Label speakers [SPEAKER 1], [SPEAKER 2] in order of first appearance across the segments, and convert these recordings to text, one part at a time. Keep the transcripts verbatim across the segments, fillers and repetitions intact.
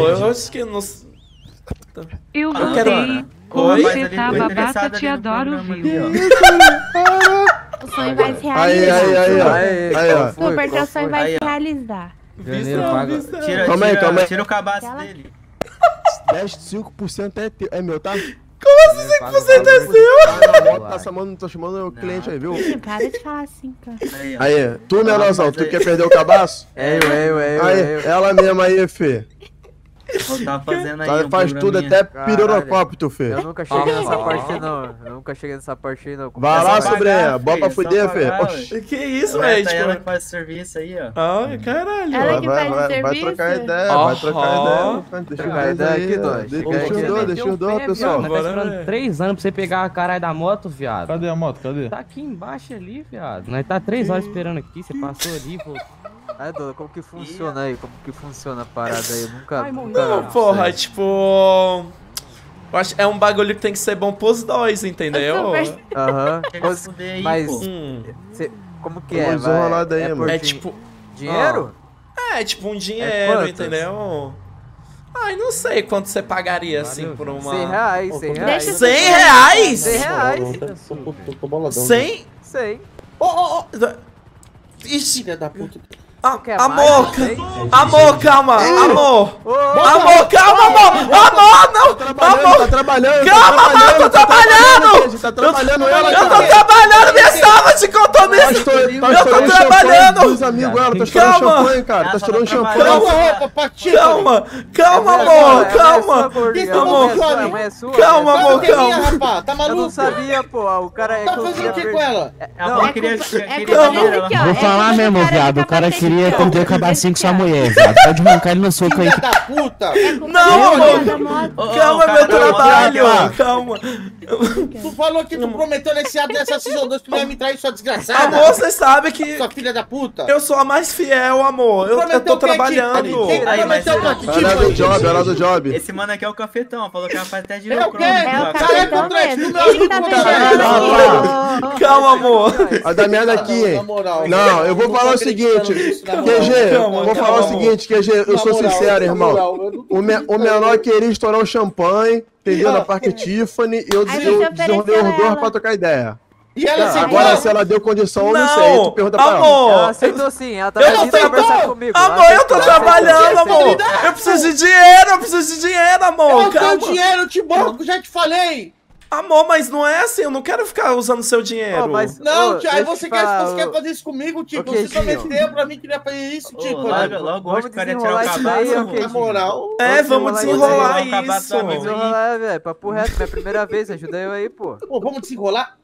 [SPEAKER 1] amor, eu acho que não...
[SPEAKER 2] Eu
[SPEAKER 1] Eu quero...
[SPEAKER 2] Como
[SPEAKER 1] Oi?
[SPEAKER 2] você tá babata, te adoro, viu?
[SPEAKER 3] O sonho vai se
[SPEAKER 4] Aí,
[SPEAKER 3] realizar.
[SPEAKER 4] aí, aí, ó. Aí, ó.
[SPEAKER 3] Super, teu sonho vai
[SPEAKER 5] Aí,
[SPEAKER 3] se
[SPEAKER 5] ó.
[SPEAKER 3] realizar.
[SPEAKER 1] Visão,
[SPEAKER 5] paga-
[SPEAKER 1] visão.
[SPEAKER 5] Tira,
[SPEAKER 4] Calma aí,
[SPEAKER 5] tira,
[SPEAKER 4] calma aí.
[SPEAKER 5] tira o cabaço
[SPEAKER 3] Aquela-
[SPEAKER 5] dele.
[SPEAKER 4] dez, cinco por cento é, teu, é meu, tá?
[SPEAKER 1] Como assim cinco por cento é seu?
[SPEAKER 4] Tá chamando, tô chamando o cliente aí, viu?
[SPEAKER 3] Ih, para de falar assim, cara.
[SPEAKER 5] Aí, ó.
[SPEAKER 4] Aí, tu, menorzão,
[SPEAKER 5] mas
[SPEAKER 4] tu
[SPEAKER 5] aí-
[SPEAKER 4] quer perder o cabaço?
[SPEAKER 6] É eu, é eu, é eu,
[SPEAKER 4] Aí,
[SPEAKER 6] é eu.
[SPEAKER 4] ela mesma aí, Fê.
[SPEAKER 5] Eu tava fazendo aí
[SPEAKER 4] Tá,
[SPEAKER 5] um
[SPEAKER 4] faz tudo,
[SPEAKER 5] programinha.
[SPEAKER 4] até pirorocópio, tu, Fê.
[SPEAKER 6] Eu nunca cheguei nessa parte não, eu nunca cheguei nessa parte aí não.
[SPEAKER 4] Vai
[SPEAKER 5] É
[SPEAKER 4] lá,
[SPEAKER 5] só
[SPEAKER 4] sobrinha,
[SPEAKER 5] pagar,
[SPEAKER 4] bota pra
[SPEAKER 5] filho,
[SPEAKER 4] fuder,
[SPEAKER 5] só
[SPEAKER 4] Fê.
[SPEAKER 5] pagar,
[SPEAKER 4] Oxi.
[SPEAKER 1] Que isso,
[SPEAKER 5] Ela
[SPEAKER 1] velho?
[SPEAKER 5] tá ela que
[SPEAKER 1] Tipo...
[SPEAKER 5] faz serviço aí, ó.
[SPEAKER 1] Ai, caralho.
[SPEAKER 3] Ela
[SPEAKER 4] Vai,
[SPEAKER 3] que
[SPEAKER 4] vai,
[SPEAKER 3] faz o
[SPEAKER 4] vai, vai
[SPEAKER 3] serviço?
[SPEAKER 4] trocar ideia,
[SPEAKER 1] Aham.
[SPEAKER 4] vai trocar ideia. Deixa
[SPEAKER 6] Trocar
[SPEAKER 4] eu
[SPEAKER 6] ideia
[SPEAKER 4] ver
[SPEAKER 6] aqui,
[SPEAKER 4] aí.
[SPEAKER 6] nós.
[SPEAKER 4] Deixa
[SPEAKER 6] Fica aí,
[SPEAKER 4] os dois,
[SPEAKER 6] viado.
[SPEAKER 4] deixa os dois, pessoal.
[SPEAKER 1] Agora
[SPEAKER 7] Tá esperando
[SPEAKER 1] é.
[SPEAKER 7] três anos pra você pegar a caralho da moto, viado.
[SPEAKER 8] Cadê a moto? Cadê?
[SPEAKER 7] Tá aqui embaixo ali, viado. Nós tá três horas esperando aqui, você passou ali, pô.
[SPEAKER 6] Aí, Dona, como que funciona aí? Como que funciona a parada aí? Eu nunca,
[SPEAKER 7] Ai,
[SPEAKER 6] nunca
[SPEAKER 1] Não,
[SPEAKER 6] sei.
[SPEAKER 1] porra, tipo... Eu acho é um bagulho que tem que ser bom pros dois, entendeu?
[SPEAKER 3] Super.
[SPEAKER 6] Aham.
[SPEAKER 5] Quer
[SPEAKER 6] Mas-
[SPEAKER 5] se fuder aí,
[SPEAKER 6] Mas,
[SPEAKER 5] pô.
[SPEAKER 1] Hum.
[SPEAKER 6] cê- como que
[SPEAKER 4] Vamos
[SPEAKER 6] é? Vai-
[SPEAKER 4] desenrolar daí,
[SPEAKER 6] é
[SPEAKER 4] mano.
[SPEAKER 6] por
[SPEAKER 1] É
[SPEAKER 6] din-
[SPEAKER 1] tipo...
[SPEAKER 6] Dinheiro?
[SPEAKER 1] É, tipo um
[SPEAKER 6] É
[SPEAKER 1] dinheiro,
[SPEAKER 6] quantos?
[SPEAKER 1] entendeu? Ai, não sei quanto você pagaria, assim,
[SPEAKER 7] Valeu,
[SPEAKER 1] por uma...
[SPEAKER 6] cem reais, cem
[SPEAKER 3] Deixa
[SPEAKER 6] reais.
[SPEAKER 3] eu-
[SPEAKER 1] cem reais?
[SPEAKER 6] cem reais.
[SPEAKER 4] Tô boladão.
[SPEAKER 1] cem?
[SPEAKER 6] cem.
[SPEAKER 1] Ô, ô, ô... Ixi,
[SPEAKER 9] Filha da puta.
[SPEAKER 1] a-
[SPEAKER 6] Quer
[SPEAKER 1] amor,
[SPEAKER 6] mais? cem?
[SPEAKER 1] amor, calma, amor.
[SPEAKER 6] Ô,
[SPEAKER 1] Amor, calma, amor! Amor, não!
[SPEAKER 4] Trabalhando, tá trabalhando,
[SPEAKER 1] Calma,
[SPEAKER 4] tá
[SPEAKER 1] amor, eu tô
[SPEAKER 4] trabalhando! Tá trabalhando ela,
[SPEAKER 1] Eu tô
[SPEAKER 4] cara.
[SPEAKER 1] trabalhando, me salva de
[SPEAKER 4] Tá
[SPEAKER 1] compromisso!
[SPEAKER 4] estourando- tá
[SPEAKER 1] Eu tô
[SPEAKER 4] estourando
[SPEAKER 1] trabalhando!
[SPEAKER 4] champanhe dos amigos, ela tá estourando
[SPEAKER 1] Calma.
[SPEAKER 4] champanhe, cara. Tá
[SPEAKER 5] Ela
[SPEAKER 4] estourando
[SPEAKER 5] tá
[SPEAKER 4] champanhe.
[SPEAKER 5] trabalhando.
[SPEAKER 9] Calma, roupa, patinho.
[SPEAKER 1] Calma, calma,
[SPEAKER 6] É minha
[SPEAKER 1] amor,
[SPEAKER 6] sua, é minha
[SPEAKER 1] calma!
[SPEAKER 6] sua, gordinha.
[SPEAKER 9] Calma,
[SPEAKER 6] É minha sua,
[SPEAKER 9] calma.
[SPEAKER 6] é minha sua,
[SPEAKER 1] Calma,
[SPEAKER 6] é minha
[SPEAKER 1] amor,
[SPEAKER 9] Que é minha,
[SPEAKER 1] calma.
[SPEAKER 9] rapaz? Tá
[SPEAKER 6] Eu não
[SPEAKER 9] maluco?
[SPEAKER 6] sabia, pô. O cara é
[SPEAKER 9] Tá
[SPEAKER 6] que eu
[SPEAKER 9] fazendo
[SPEAKER 6] queria
[SPEAKER 9] o que
[SPEAKER 6] per-
[SPEAKER 9] com ela?
[SPEAKER 5] Ela
[SPEAKER 3] É
[SPEAKER 5] queria,
[SPEAKER 3] culpa- é
[SPEAKER 5] queria
[SPEAKER 3] culpa
[SPEAKER 5] dinheiro,
[SPEAKER 3] desse
[SPEAKER 5] ela
[SPEAKER 3] aqui, ó.
[SPEAKER 7] Vou
[SPEAKER 3] É
[SPEAKER 7] falar
[SPEAKER 3] culpa do
[SPEAKER 7] mesmo,
[SPEAKER 3] cara
[SPEAKER 7] viado.
[SPEAKER 3] que
[SPEAKER 7] O cara
[SPEAKER 3] tá
[SPEAKER 7] queria
[SPEAKER 3] fazendo
[SPEAKER 7] perder o
[SPEAKER 3] isso,
[SPEAKER 7] cabacinho com sua
[SPEAKER 3] esse
[SPEAKER 7] mulher, viado. Pode mancar ele no soco aí.
[SPEAKER 9] Filha da puta.
[SPEAKER 3] É culpa
[SPEAKER 1] Não,
[SPEAKER 3] do
[SPEAKER 1] amor.
[SPEAKER 3] cara da moto.
[SPEAKER 5] Ô, ô,
[SPEAKER 1] Calma, é
[SPEAKER 5] o
[SPEAKER 1] meu
[SPEAKER 5] cara tá
[SPEAKER 1] trabalho!
[SPEAKER 4] rapaz.
[SPEAKER 1] Calma!
[SPEAKER 9] Tu falou que tu prometeu nesse ato dessa Season dois que tu ia me trair, sua desgraçada.
[SPEAKER 1] Amor, você sabe que
[SPEAKER 9] Sua filha da puta.
[SPEAKER 1] eu sou a mais fiel, amor. Eu, eu
[SPEAKER 9] Prometeu
[SPEAKER 1] tô
[SPEAKER 9] o quê,
[SPEAKER 1] trabalhando.
[SPEAKER 9] Tiffany? Quem
[SPEAKER 5] Aí, mas-
[SPEAKER 9] prometeu o quê,
[SPEAKER 4] Ela é do
[SPEAKER 9] Tiffany?
[SPEAKER 4] job, ela é do job.
[SPEAKER 5] Esse mano aqui é o cafetão, falou que ela faz até
[SPEAKER 9] É o quê?
[SPEAKER 5] girocrômico.
[SPEAKER 3] É o
[SPEAKER 5] ó.
[SPEAKER 9] Cara,
[SPEAKER 3] cafetão
[SPEAKER 9] contrato,
[SPEAKER 3] mesmo.
[SPEAKER 9] tu meu amigo
[SPEAKER 3] Ele tá
[SPEAKER 9] contrato.
[SPEAKER 3] fechando aqui.
[SPEAKER 1] Calma, amor.
[SPEAKER 4] Vai dar merda aqui,
[SPEAKER 9] Na
[SPEAKER 4] hein?
[SPEAKER 9] moral.
[SPEAKER 4] Não, eu vou
[SPEAKER 9] não
[SPEAKER 4] falar
[SPEAKER 9] tô
[SPEAKER 4] o seguinte,
[SPEAKER 9] acreditando nisso, na moral.
[SPEAKER 4] Q G,
[SPEAKER 1] Calma,
[SPEAKER 4] vou
[SPEAKER 1] calma,
[SPEAKER 4] falar o
[SPEAKER 1] amor.
[SPEAKER 4] seguinte, Q G, eu
[SPEAKER 9] Na
[SPEAKER 4] sou
[SPEAKER 9] moral,
[SPEAKER 4] sincero,
[SPEAKER 9] na
[SPEAKER 4] irmão.
[SPEAKER 9] moral, eu não tô
[SPEAKER 4] O, me- o
[SPEAKER 9] acreditando.
[SPEAKER 4] menor queria estourar um champanhe, entendeu? Na Parque Tiffany, e eu,
[SPEAKER 3] Aí
[SPEAKER 4] eu
[SPEAKER 3] você
[SPEAKER 4] desenrolei
[SPEAKER 3] ofereceu
[SPEAKER 4] os dois
[SPEAKER 3] ela.
[SPEAKER 4] pra trocar ideia.
[SPEAKER 9] E ela aceitou?
[SPEAKER 4] Agora, se ela deu condição, eu não sei.
[SPEAKER 1] Não,
[SPEAKER 4] Tu pergunta pra ela.
[SPEAKER 1] amor.
[SPEAKER 6] Ela aceitou sim, ela tá
[SPEAKER 9] Eu não
[SPEAKER 6] vindo
[SPEAKER 9] aceitou.
[SPEAKER 6] conversar comigo.
[SPEAKER 1] Amor,
[SPEAKER 6] Ela
[SPEAKER 1] eu tô
[SPEAKER 6] aceitou, ela
[SPEAKER 1] trabalhando,
[SPEAKER 6] aceitou.
[SPEAKER 1] amor. Eu preciso de dinheiro, eu preciso de dinheiro,
[SPEAKER 9] Eu
[SPEAKER 1] amor.
[SPEAKER 9] não tenho
[SPEAKER 1] Calma.
[SPEAKER 9] dinheiro, eu te banco, já te falei.
[SPEAKER 1] Amor, mas não é assim, eu não quero ficar usando seu dinheiro.
[SPEAKER 6] Ô, mas-
[SPEAKER 9] Não,
[SPEAKER 6] Ô,
[SPEAKER 9] tia, aí
[SPEAKER 6] deixa eu
[SPEAKER 9] você
[SPEAKER 6] te
[SPEAKER 9] quer,
[SPEAKER 6] falar,
[SPEAKER 9] você
[SPEAKER 6] ô-
[SPEAKER 9] quer fazer isso comigo, tipo,
[SPEAKER 6] ô,
[SPEAKER 9] você
[SPEAKER 6] Queijinho.
[SPEAKER 9] prometeu pra mim que ia fazer isso,
[SPEAKER 5] Ô,
[SPEAKER 9] tipo,
[SPEAKER 5] logo,
[SPEAKER 9] né?
[SPEAKER 5] logo
[SPEAKER 6] Vamos
[SPEAKER 5] hoje o cara ia tirar
[SPEAKER 6] desenrolar
[SPEAKER 5] o
[SPEAKER 6] isso
[SPEAKER 5] cabaço.
[SPEAKER 6] daí,
[SPEAKER 5] mano.
[SPEAKER 6] ok?
[SPEAKER 9] Na moral.
[SPEAKER 1] É, vamos
[SPEAKER 6] Vamos
[SPEAKER 1] desenrolar
[SPEAKER 5] desenrolar o
[SPEAKER 1] isso.
[SPEAKER 5] cabaço do amigo.
[SPEAKER 6] Desenrolar, velho, papo reto, minha primeira vez, ajuda eu aí, pô.
[SPEAKER 9] Pô, vamos desenrolar?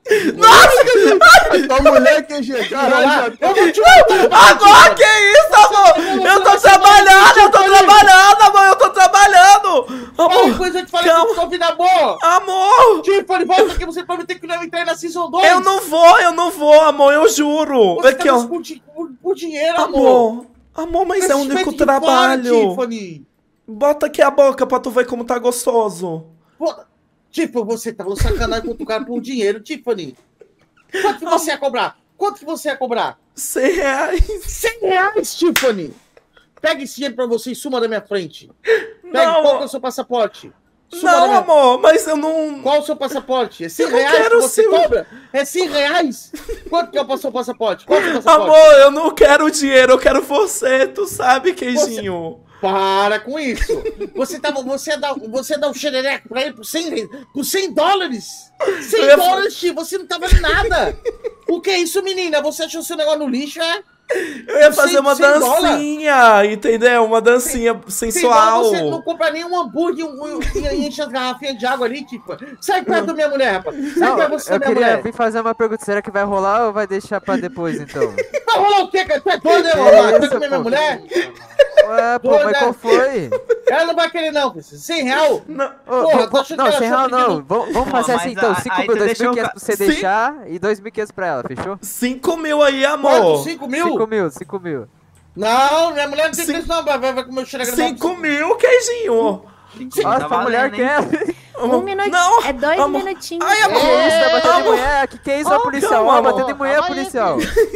[SPEAKER 4] Tua mulher, Q G, caralho. já-
[SPEAKER 9] Eu vou te matar.
[SPEAKER 1] Agora, que isso, amor? Eu tô trabalhando, eu tô trabalhando, amor, eu tô trabalhando.
[SPEAKER 9] Qual
[SPEAKER 1] Amor,
[SPEAKER 9] coisa eu te falei
[SPEAKER 1] calma.
[SPEAKER 9] que tua vida boa?
[SPEAKER 1] amor.
[SPEAKER 9] Tiffany, volta porque você prometeu que não ia entrar na Season dois.
[SPEAKER 1] Eu não vou, eu não vou, amor, eu juro.
[SPEAKER 9] Você
[SPEAKER 1] Aqui,
[SPEAKER 9] tá
[SPEAKER 1] ó.
[SPEAKER 9] por, di- por, por dinheiro, amor.
[SPEAKER 1] Amor, amor, mas é o
[SPEAKER 9] Respeito
[SPEAKER 1] único
[SPEAKER 9] de fora,
[SPEAKER 1] trabalho.
[SPEAKER 9] Tiffany.
[SPEAKER 1] Bota aqui a boca pra tu ver como tá gostoso.
[SPEAKER 9] Pô, tipo, você tá falando sacanagem com o cara por dinheiro, Tiffany. Quanto que você ia cobrar? Quanto que você ia cobrar?
[SPEAKER 1] cem reais.
[SPEAKER 9] cem reais, Tiffany. Pega esse dinheiro pra você e suma da minha frente. Pega,
[SPEAKER 1] Não.
[SPEAKER 9] qual que é o seu passaporte? Suma da
[SPEAKER 1] Não,
[SPEAKER 9] minha-
[SPEAKER 1] amor, mas eu não...
[SPEAKER 9] Qual o seu passaporte? É cem
[SPEAKER 1] Eu não
[SPEAKER 9] reais que
[SPEAKER 1] quero
[SPEAKER 9] você
[SPEAKER 1] seu-
[SPEAKER 9] cobra? É cem reais? Quanto que é o seu passaporte? Qual que é o seu passaporte?
[SPEAKER 1] Amor, eu não quero dinheiro, eu quero você, tu sabe, queijinho.
[SPEAKER 9] Para com isso. Você, tava, você, dá, você dá um xerereco pra ele por cem, por cem dólares? cem
[SPEAKER 1] Eu ia-
[SPEAKER 9] dólares, tio. Você não tá vendo nada. O que é isso, menina? Você achou seu negócio no lixo, é?
[SPEAKER 1] Eu ia fazer
[SPEAKER 9] cem-
[SPEAKER 1] uma
[SPEAKER 9] cem dólar?
[SPEAKER 1] dancinha, entendeu? Uma dancinha
[SPEAKER 9] cem
[SPEAKER 1] sensual.
[SPEAKER 9] dólares, você não compra nem um hambúrguer um, um, e enche as garrafinhas de água ali, tipo. Sai perto da minha mulher, rapaz. Sai
[SPEAKER 6] Não,
[SPEAKER 9] perto você
[SPEAKER 6] eu
[SPEAKER 9] da minha
[SPEAKER 6] queria
[SPEAKER 9] mulher.
[SPEAKER 6] vir fazer uma pergunta, será que vai rolar ou vai deixar pra depois, então?
[SPEAKER 9] Vai rolar o quê, cara? Tu é doido, né,
[SPEAKER 6] Que
[SPEAKER 9] Romar? Tu
[SPEAKER 6] isso,
[SPEAKER 9] vai comer minha
[SPEAKER 6] pô?
[SPEAKER 9] mulher?
[SPEAKER 6] Ué, pô,
[SPEAKER 9] Doida.
[SPEAKER 6] mas qual foi?
[SPEAKER 9] Ela não vai querer, não. cem real?
[SPEAKER 1] Não,
[SPEAKER 6] Ô,
[SPEAKER 9] Porra,
[SPEAKER 6] vamos-
[SPEAKER 9] tá achando
[SPEAKER 6] não,
[SPEAKER 9] que ela
[SPEAKER 6] sem
[SPEAKER 9] achou
[SPEAKER 6] real
[SPEAKER 9] que
[SPEAKER 6] não.
[SPEAKER 9] não-
[SPEAKER 6] Vamos, vamos
[SPEAKER 5] Pô,
[SPEAKER 6] fazer
[SPEAKER 5] mas
[SPEAKER 6] assim então,
[SPEAKER 5] a-
[SPEAKER 6] cinco
[SPEAKER 5] aí
[SPEAKER 6] mil,
[SPEAKER 5] tu
[SPEAKER 6] dois
[SPEAKER 5] deixou
[SPEAKER 6] mil
[SPEAKER 5] o
[SPEAKER 6] quinhentos
[SPEAKER 5] ca-
[SPEAKER 6] pra você
[SPEAKER 1] Sim.
[SPEAKER 6] deixar e dois mil e quinhentos pra ela, fechou?
[SPEAKER 1] cinco mil aí,
[SPEAKER 9] Quanto?
[SPEAKER 1] amor.
[SPEAKER 9] cinco mil?
[SPEAKER 6] cinco mil, cinco mil.
[SPEAKER 9] Não, minha mulher não tem
[SPEAKER 1] Cinco-
[SPEAKER 9] preço, não. Vai, vai, vai comer o xereca
[SPEAKER 1] cinco mil, queijinho.
[SPEAKER 6] Nossa,
[SPEAKER 5] Tá
[SPEAKER 6] tua mulher
[SPEAKER 5] valendo, hein?
[SPEAKER 6] quer.
[SPEAKER 3] Um minutinho.
[SPEAKER 1] Não,
[SPEAKER 3] É dois
[SPEAKER 1] amor.
[SPEAKER 3] minutinhos.
[SPEAKER 1] Ai, amor.
[SPEAKER 6] Que isso, tá batendo em
[SPEAKER 1] Amor.
[SPEAKER 6] mulher? Que que é isso,
[SPEAKER 1] Oh,
[SPEAKER 6] policial?
[SPEAKER 1] calma,
[SPEAKER 6] Ó,
[SPEAKER 1] amor.
[SPEAKER 6] batendo em mulher, policial.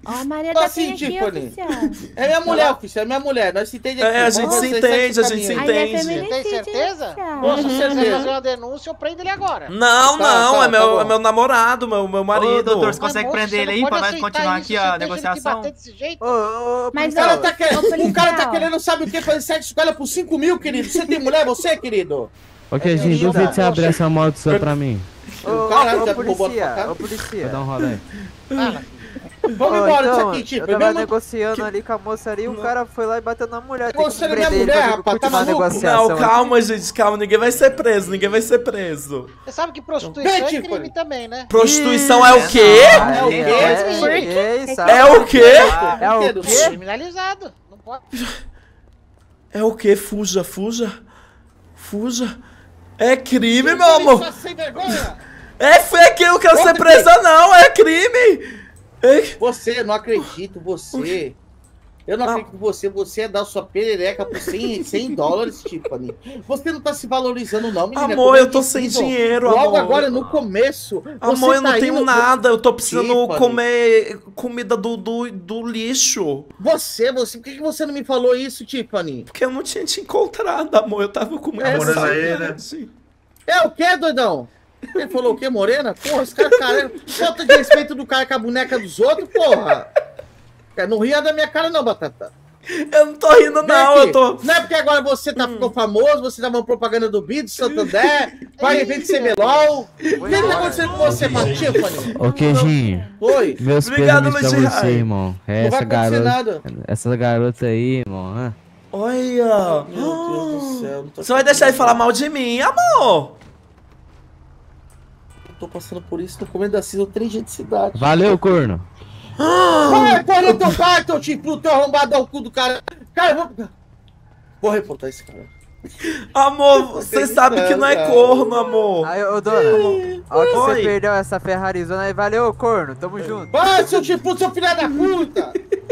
[SPEAKER 3] Ó, a Maria
[SPEAKER 9] Tô
[SPEAKER 3] tá
[SPEAKER 9] assim,
[SPEAKER 3] aqui,
[SPEAKER 9] Tiffany.
[SPEAKER 3] oficial.
[SPEAKER 9] É minha mulher, oficial, é minha mulher. Nós se entende aqui.
[SPEAKER 1] É, a gente
[SPEAKER 9] Vamos,
[SPEAKER 1] se
[SPEAKER 9] você
[SPEAKER 1] entende,
[SPEAKER 9] segue
[SPEAKER 1] a
[SPEAKER 9] o
[SPEAKER 1] gente se
[SPEAKER 9] caminho.
[SPEAKER 3] Aí é
[SPEAKER 1] entende.
[SPEAKER 3] feminicídio,
[SPEAKER 8] Tem certeza?
[SPEAKER 3] oficial.
[SPEAKER 9] Com
[SPEAKER 8] Se você quiser
[SPEAKER 9] certeza.
[SPEAKER 8] fazer uma denúncia, eu prendo ele agora.
[SPEAKER 1] Não,
[SPEAKER 9] Tá,
[SPEAKER 1] não,
[SPEAKER 9] tá,
[SPEAKER 1] é,
[SPEAKER 9] tá
[SPEAKER 1] meu,
[SPEAKER 9] bom.
[SPEAKER 1] é meu namorado, meu, meu marido.
[SPEAKER 5] Ô, doutor, você
[SPEAKER 8] Mas,
[SPEAKER 5] consegue
[SPEAKER 8] moço,
[SPEAKER 5] prender
[SPEAKER 8] você
[SPEAKER 5] ele
[SPEAKER 8] não
[SPEAKER 5] aí
[SPEAKER 8] pode
[SPEAKER 5] pra nós
[SPEAKER 8] aceitar
[SPEAKER 5] continuar
[SPEAKER 8] isso,
[SPEAKER 5] aqui
[SPEAKER 8] você
[SPEAKER 5] a
[SPEAKER 8] deixa ele te
[SPEAKER 5] negociação?
[SPEAKER 8] bater desse jeito?
[SPEAKER 6] Ô, ô, ô,
[SPEAKER 3] Mas,
[SPEAKER 9] O cara,
[SPEAKER 6] policial.
[SPEAKER 9] tá querendo,
[SPEAKER 3] Ô, policial.
[SPEAKER 9] o cara tá querendo, sabe o que? Fazer sexo com ela por cinco mil, querido. Você tem mulher, você, querido?
[SPEAKER 7] Ô, Queijinho,
[SPEAKER 9] querido,
[SPEAKER 7] duvido você
[SPEAKER 9] moça.
[SPEAKER 7] abrir essa moto sua pra mim.
[SPEAKER 6] Ô,
[SPEAKER 9] Caralho,
[SPEAKER 6] ô,
[SPEAKER 9] já
[SPEAKER 6] ô,
[SPEAKER 9] roubou a tua
[SPEAKER 6] polícia,
[SPEAKER 9] cara?
[SPEAKER 6] ô, polícia.
[SPEAKER 7] Vou dar um rolê aí.
[SPEAKER 8] Fala.
[SPEAKER 9] Vamos
[SPEAKER 6] Ô,
[SPEAKER 9] embora disso
[SPEAKER 6] então,
[SPEAKER 9] aqui, tipo.
[SPEAKER 6] eu tava
[SPEAKER 9] mesmo...
[SPEAKER 6] negociando ali com a moça ali, o cara foi lá e bateu na mulher. Tem que
[SPEAKER 9] Negociando minha
[SPEAKER 6] prender ele
[SPEAKER 9] mulher,
[SPEAKER 6] pra
[SPEAKER 9] rapaz, tá
[SPEAKER 6] continuar a
[SPEAKER 9] maluco?
[SPEAKER 6] negociação.
[SPEAKER 1] Não, calma, gente, calma. Ninguém vai ser preso, ninguém vai ser preso.
[SPEAKER 8] Você sabe que prostituição
[SPEAKER 9] Vem,
[SPEAKER 8] é
[SPEAKER 9] Tiffany.
[SPEAKER 8] crime também, né?
[SPEAKER 1] Prostituição é o quê?
[SPEAKER 9] É o
[SPEAKER 6] É,
[SPEAKER 9] quê?
[SPEAKER 6] é, é, sabe?
[SPEAKER 1] É o quê?
[SPEAKER 6] É o
[SPEAKER 9] Querido,
[SPEAKER 6] quê?
[SPEAKER 8] Criminalizado. Não pode.
[SPEAKER 1] É o quê? Fuja, fuja. Fuja. É crime, meu amor.
[SPEAKER 9] Só sem vergonha.
[SPEAKER 1] É fake, eu não quero ser
[SPEAKER 9] Outro
[SPEAKER 1] presa, não. É crime. É...
[SPEAKER 9] Você, não acredito, você. Eu não acredito em você. Você é dar sua perereca por cem, cem dólares, Tiffany. Você não tá se valorizando, não, menina.
[SPEAKER 1] Amor,
[SPEAKER 9] Como é
[SPEAKER 1] eu tô
[SPEAKER 9] que
[SPEAKER 1] sem
[SPEAKER 9] isso?
[SPEAKER 1] dinheiro,
[SPEAKER 9] Logo
[SPEAKER 1] amor.
[SPEAKER 9] agora, no começo.
[SPEAKER 1] Amor,
[SPEAKER 9] você
[SPEAKER 1] eu não
[SPEAKER 9] tá
[SPEAKER 1] tenho
[SPEAKER 9] indo-
[SPEAKER 1] nada. Eu tô precisando
[SPEAKER 9] Tiffany.
[SPEAKER 1] comer comida do, do, do lixo.
[SPEAKER 9] Você, você. Por que que você não me falou isso, Tiffany?
[SPEAKER 1] Porque eu não tinha te encontrado, amor. Eu tava com muita
[SPEAKER 9] É,
[SPEAKER 1] saudade.
[SPEAKER 9] É o quê, doidão? Ele falou o quê, morena? Porra, esse cara, cara, falta de respeito do cara com a boneca dos outros, porra. Cara, não ria da minha cara, não, Batata.
[SPEAKER 1] Eu não tô rindo,
[SPEAKER 9] Vem
[SPEAKER 1] não.
[SPEAKER 9] aqui.
[SPEAKER 1] Eu tô...
[SPEAKER 9] Não é porque agora você tá, ficou famoso, você tava uma propaganda do Bid, Santander, vai evento C B L O L. O que que tá acontecendo com você, mano, Tiffany?
[SPEAKER 7] Ô, Queijinho,
[SPEAKER 9] Oi?
[SPEAKER 7] meus
[SPEAKER 1] Obrigado,
[SPEAKER 7] pêsames pra
[SPEAKER 1] Luiz
[SPEAKER 7] você,
[SPEAKER 1] Rai.
[SPEAKER 7] irmão. É
[SPEAKER 9] Não vai
[SPEAKER 7] essa
[SPEAKER 9] acontecer
[SPEAKER 7] garota,
[SPEAKER 9] nada.
[SPEAKER 7] essa garota aí, irmão. ah.
[SPEAKER 1] Olha.
[SPEAKER 9] Meu Deus do céu. Não tô
[SPEAKER 1] Você vai deixar ele falar mal de mim, amor?
[SPEAKER 9] Eu tô passando por isso no começo da cidade, três dias de cidade.
[SPEAKER 7] Valeu, corno.
[SPEAKER 9] Vai, porra, teu pai, teu tipo, teu arrombado, dá o cu do cara. Cara, eu vou... Vou reportar esse cara.
[SPEAKER 1] Amor, você sabe que não é
[SPEAKER 9] cara.
[SPEAKER 1] corno, amor.
[SPEAKER 6] Aí, ô, dona, a hora que
[SPEAKER 1] Oi.
[SPEAKER 6] você perdeu essa Ferrarizona aí, valeu, corno, tamo junto.
[SPEAKER 9] Vai, seu tipo, seu filho da puta.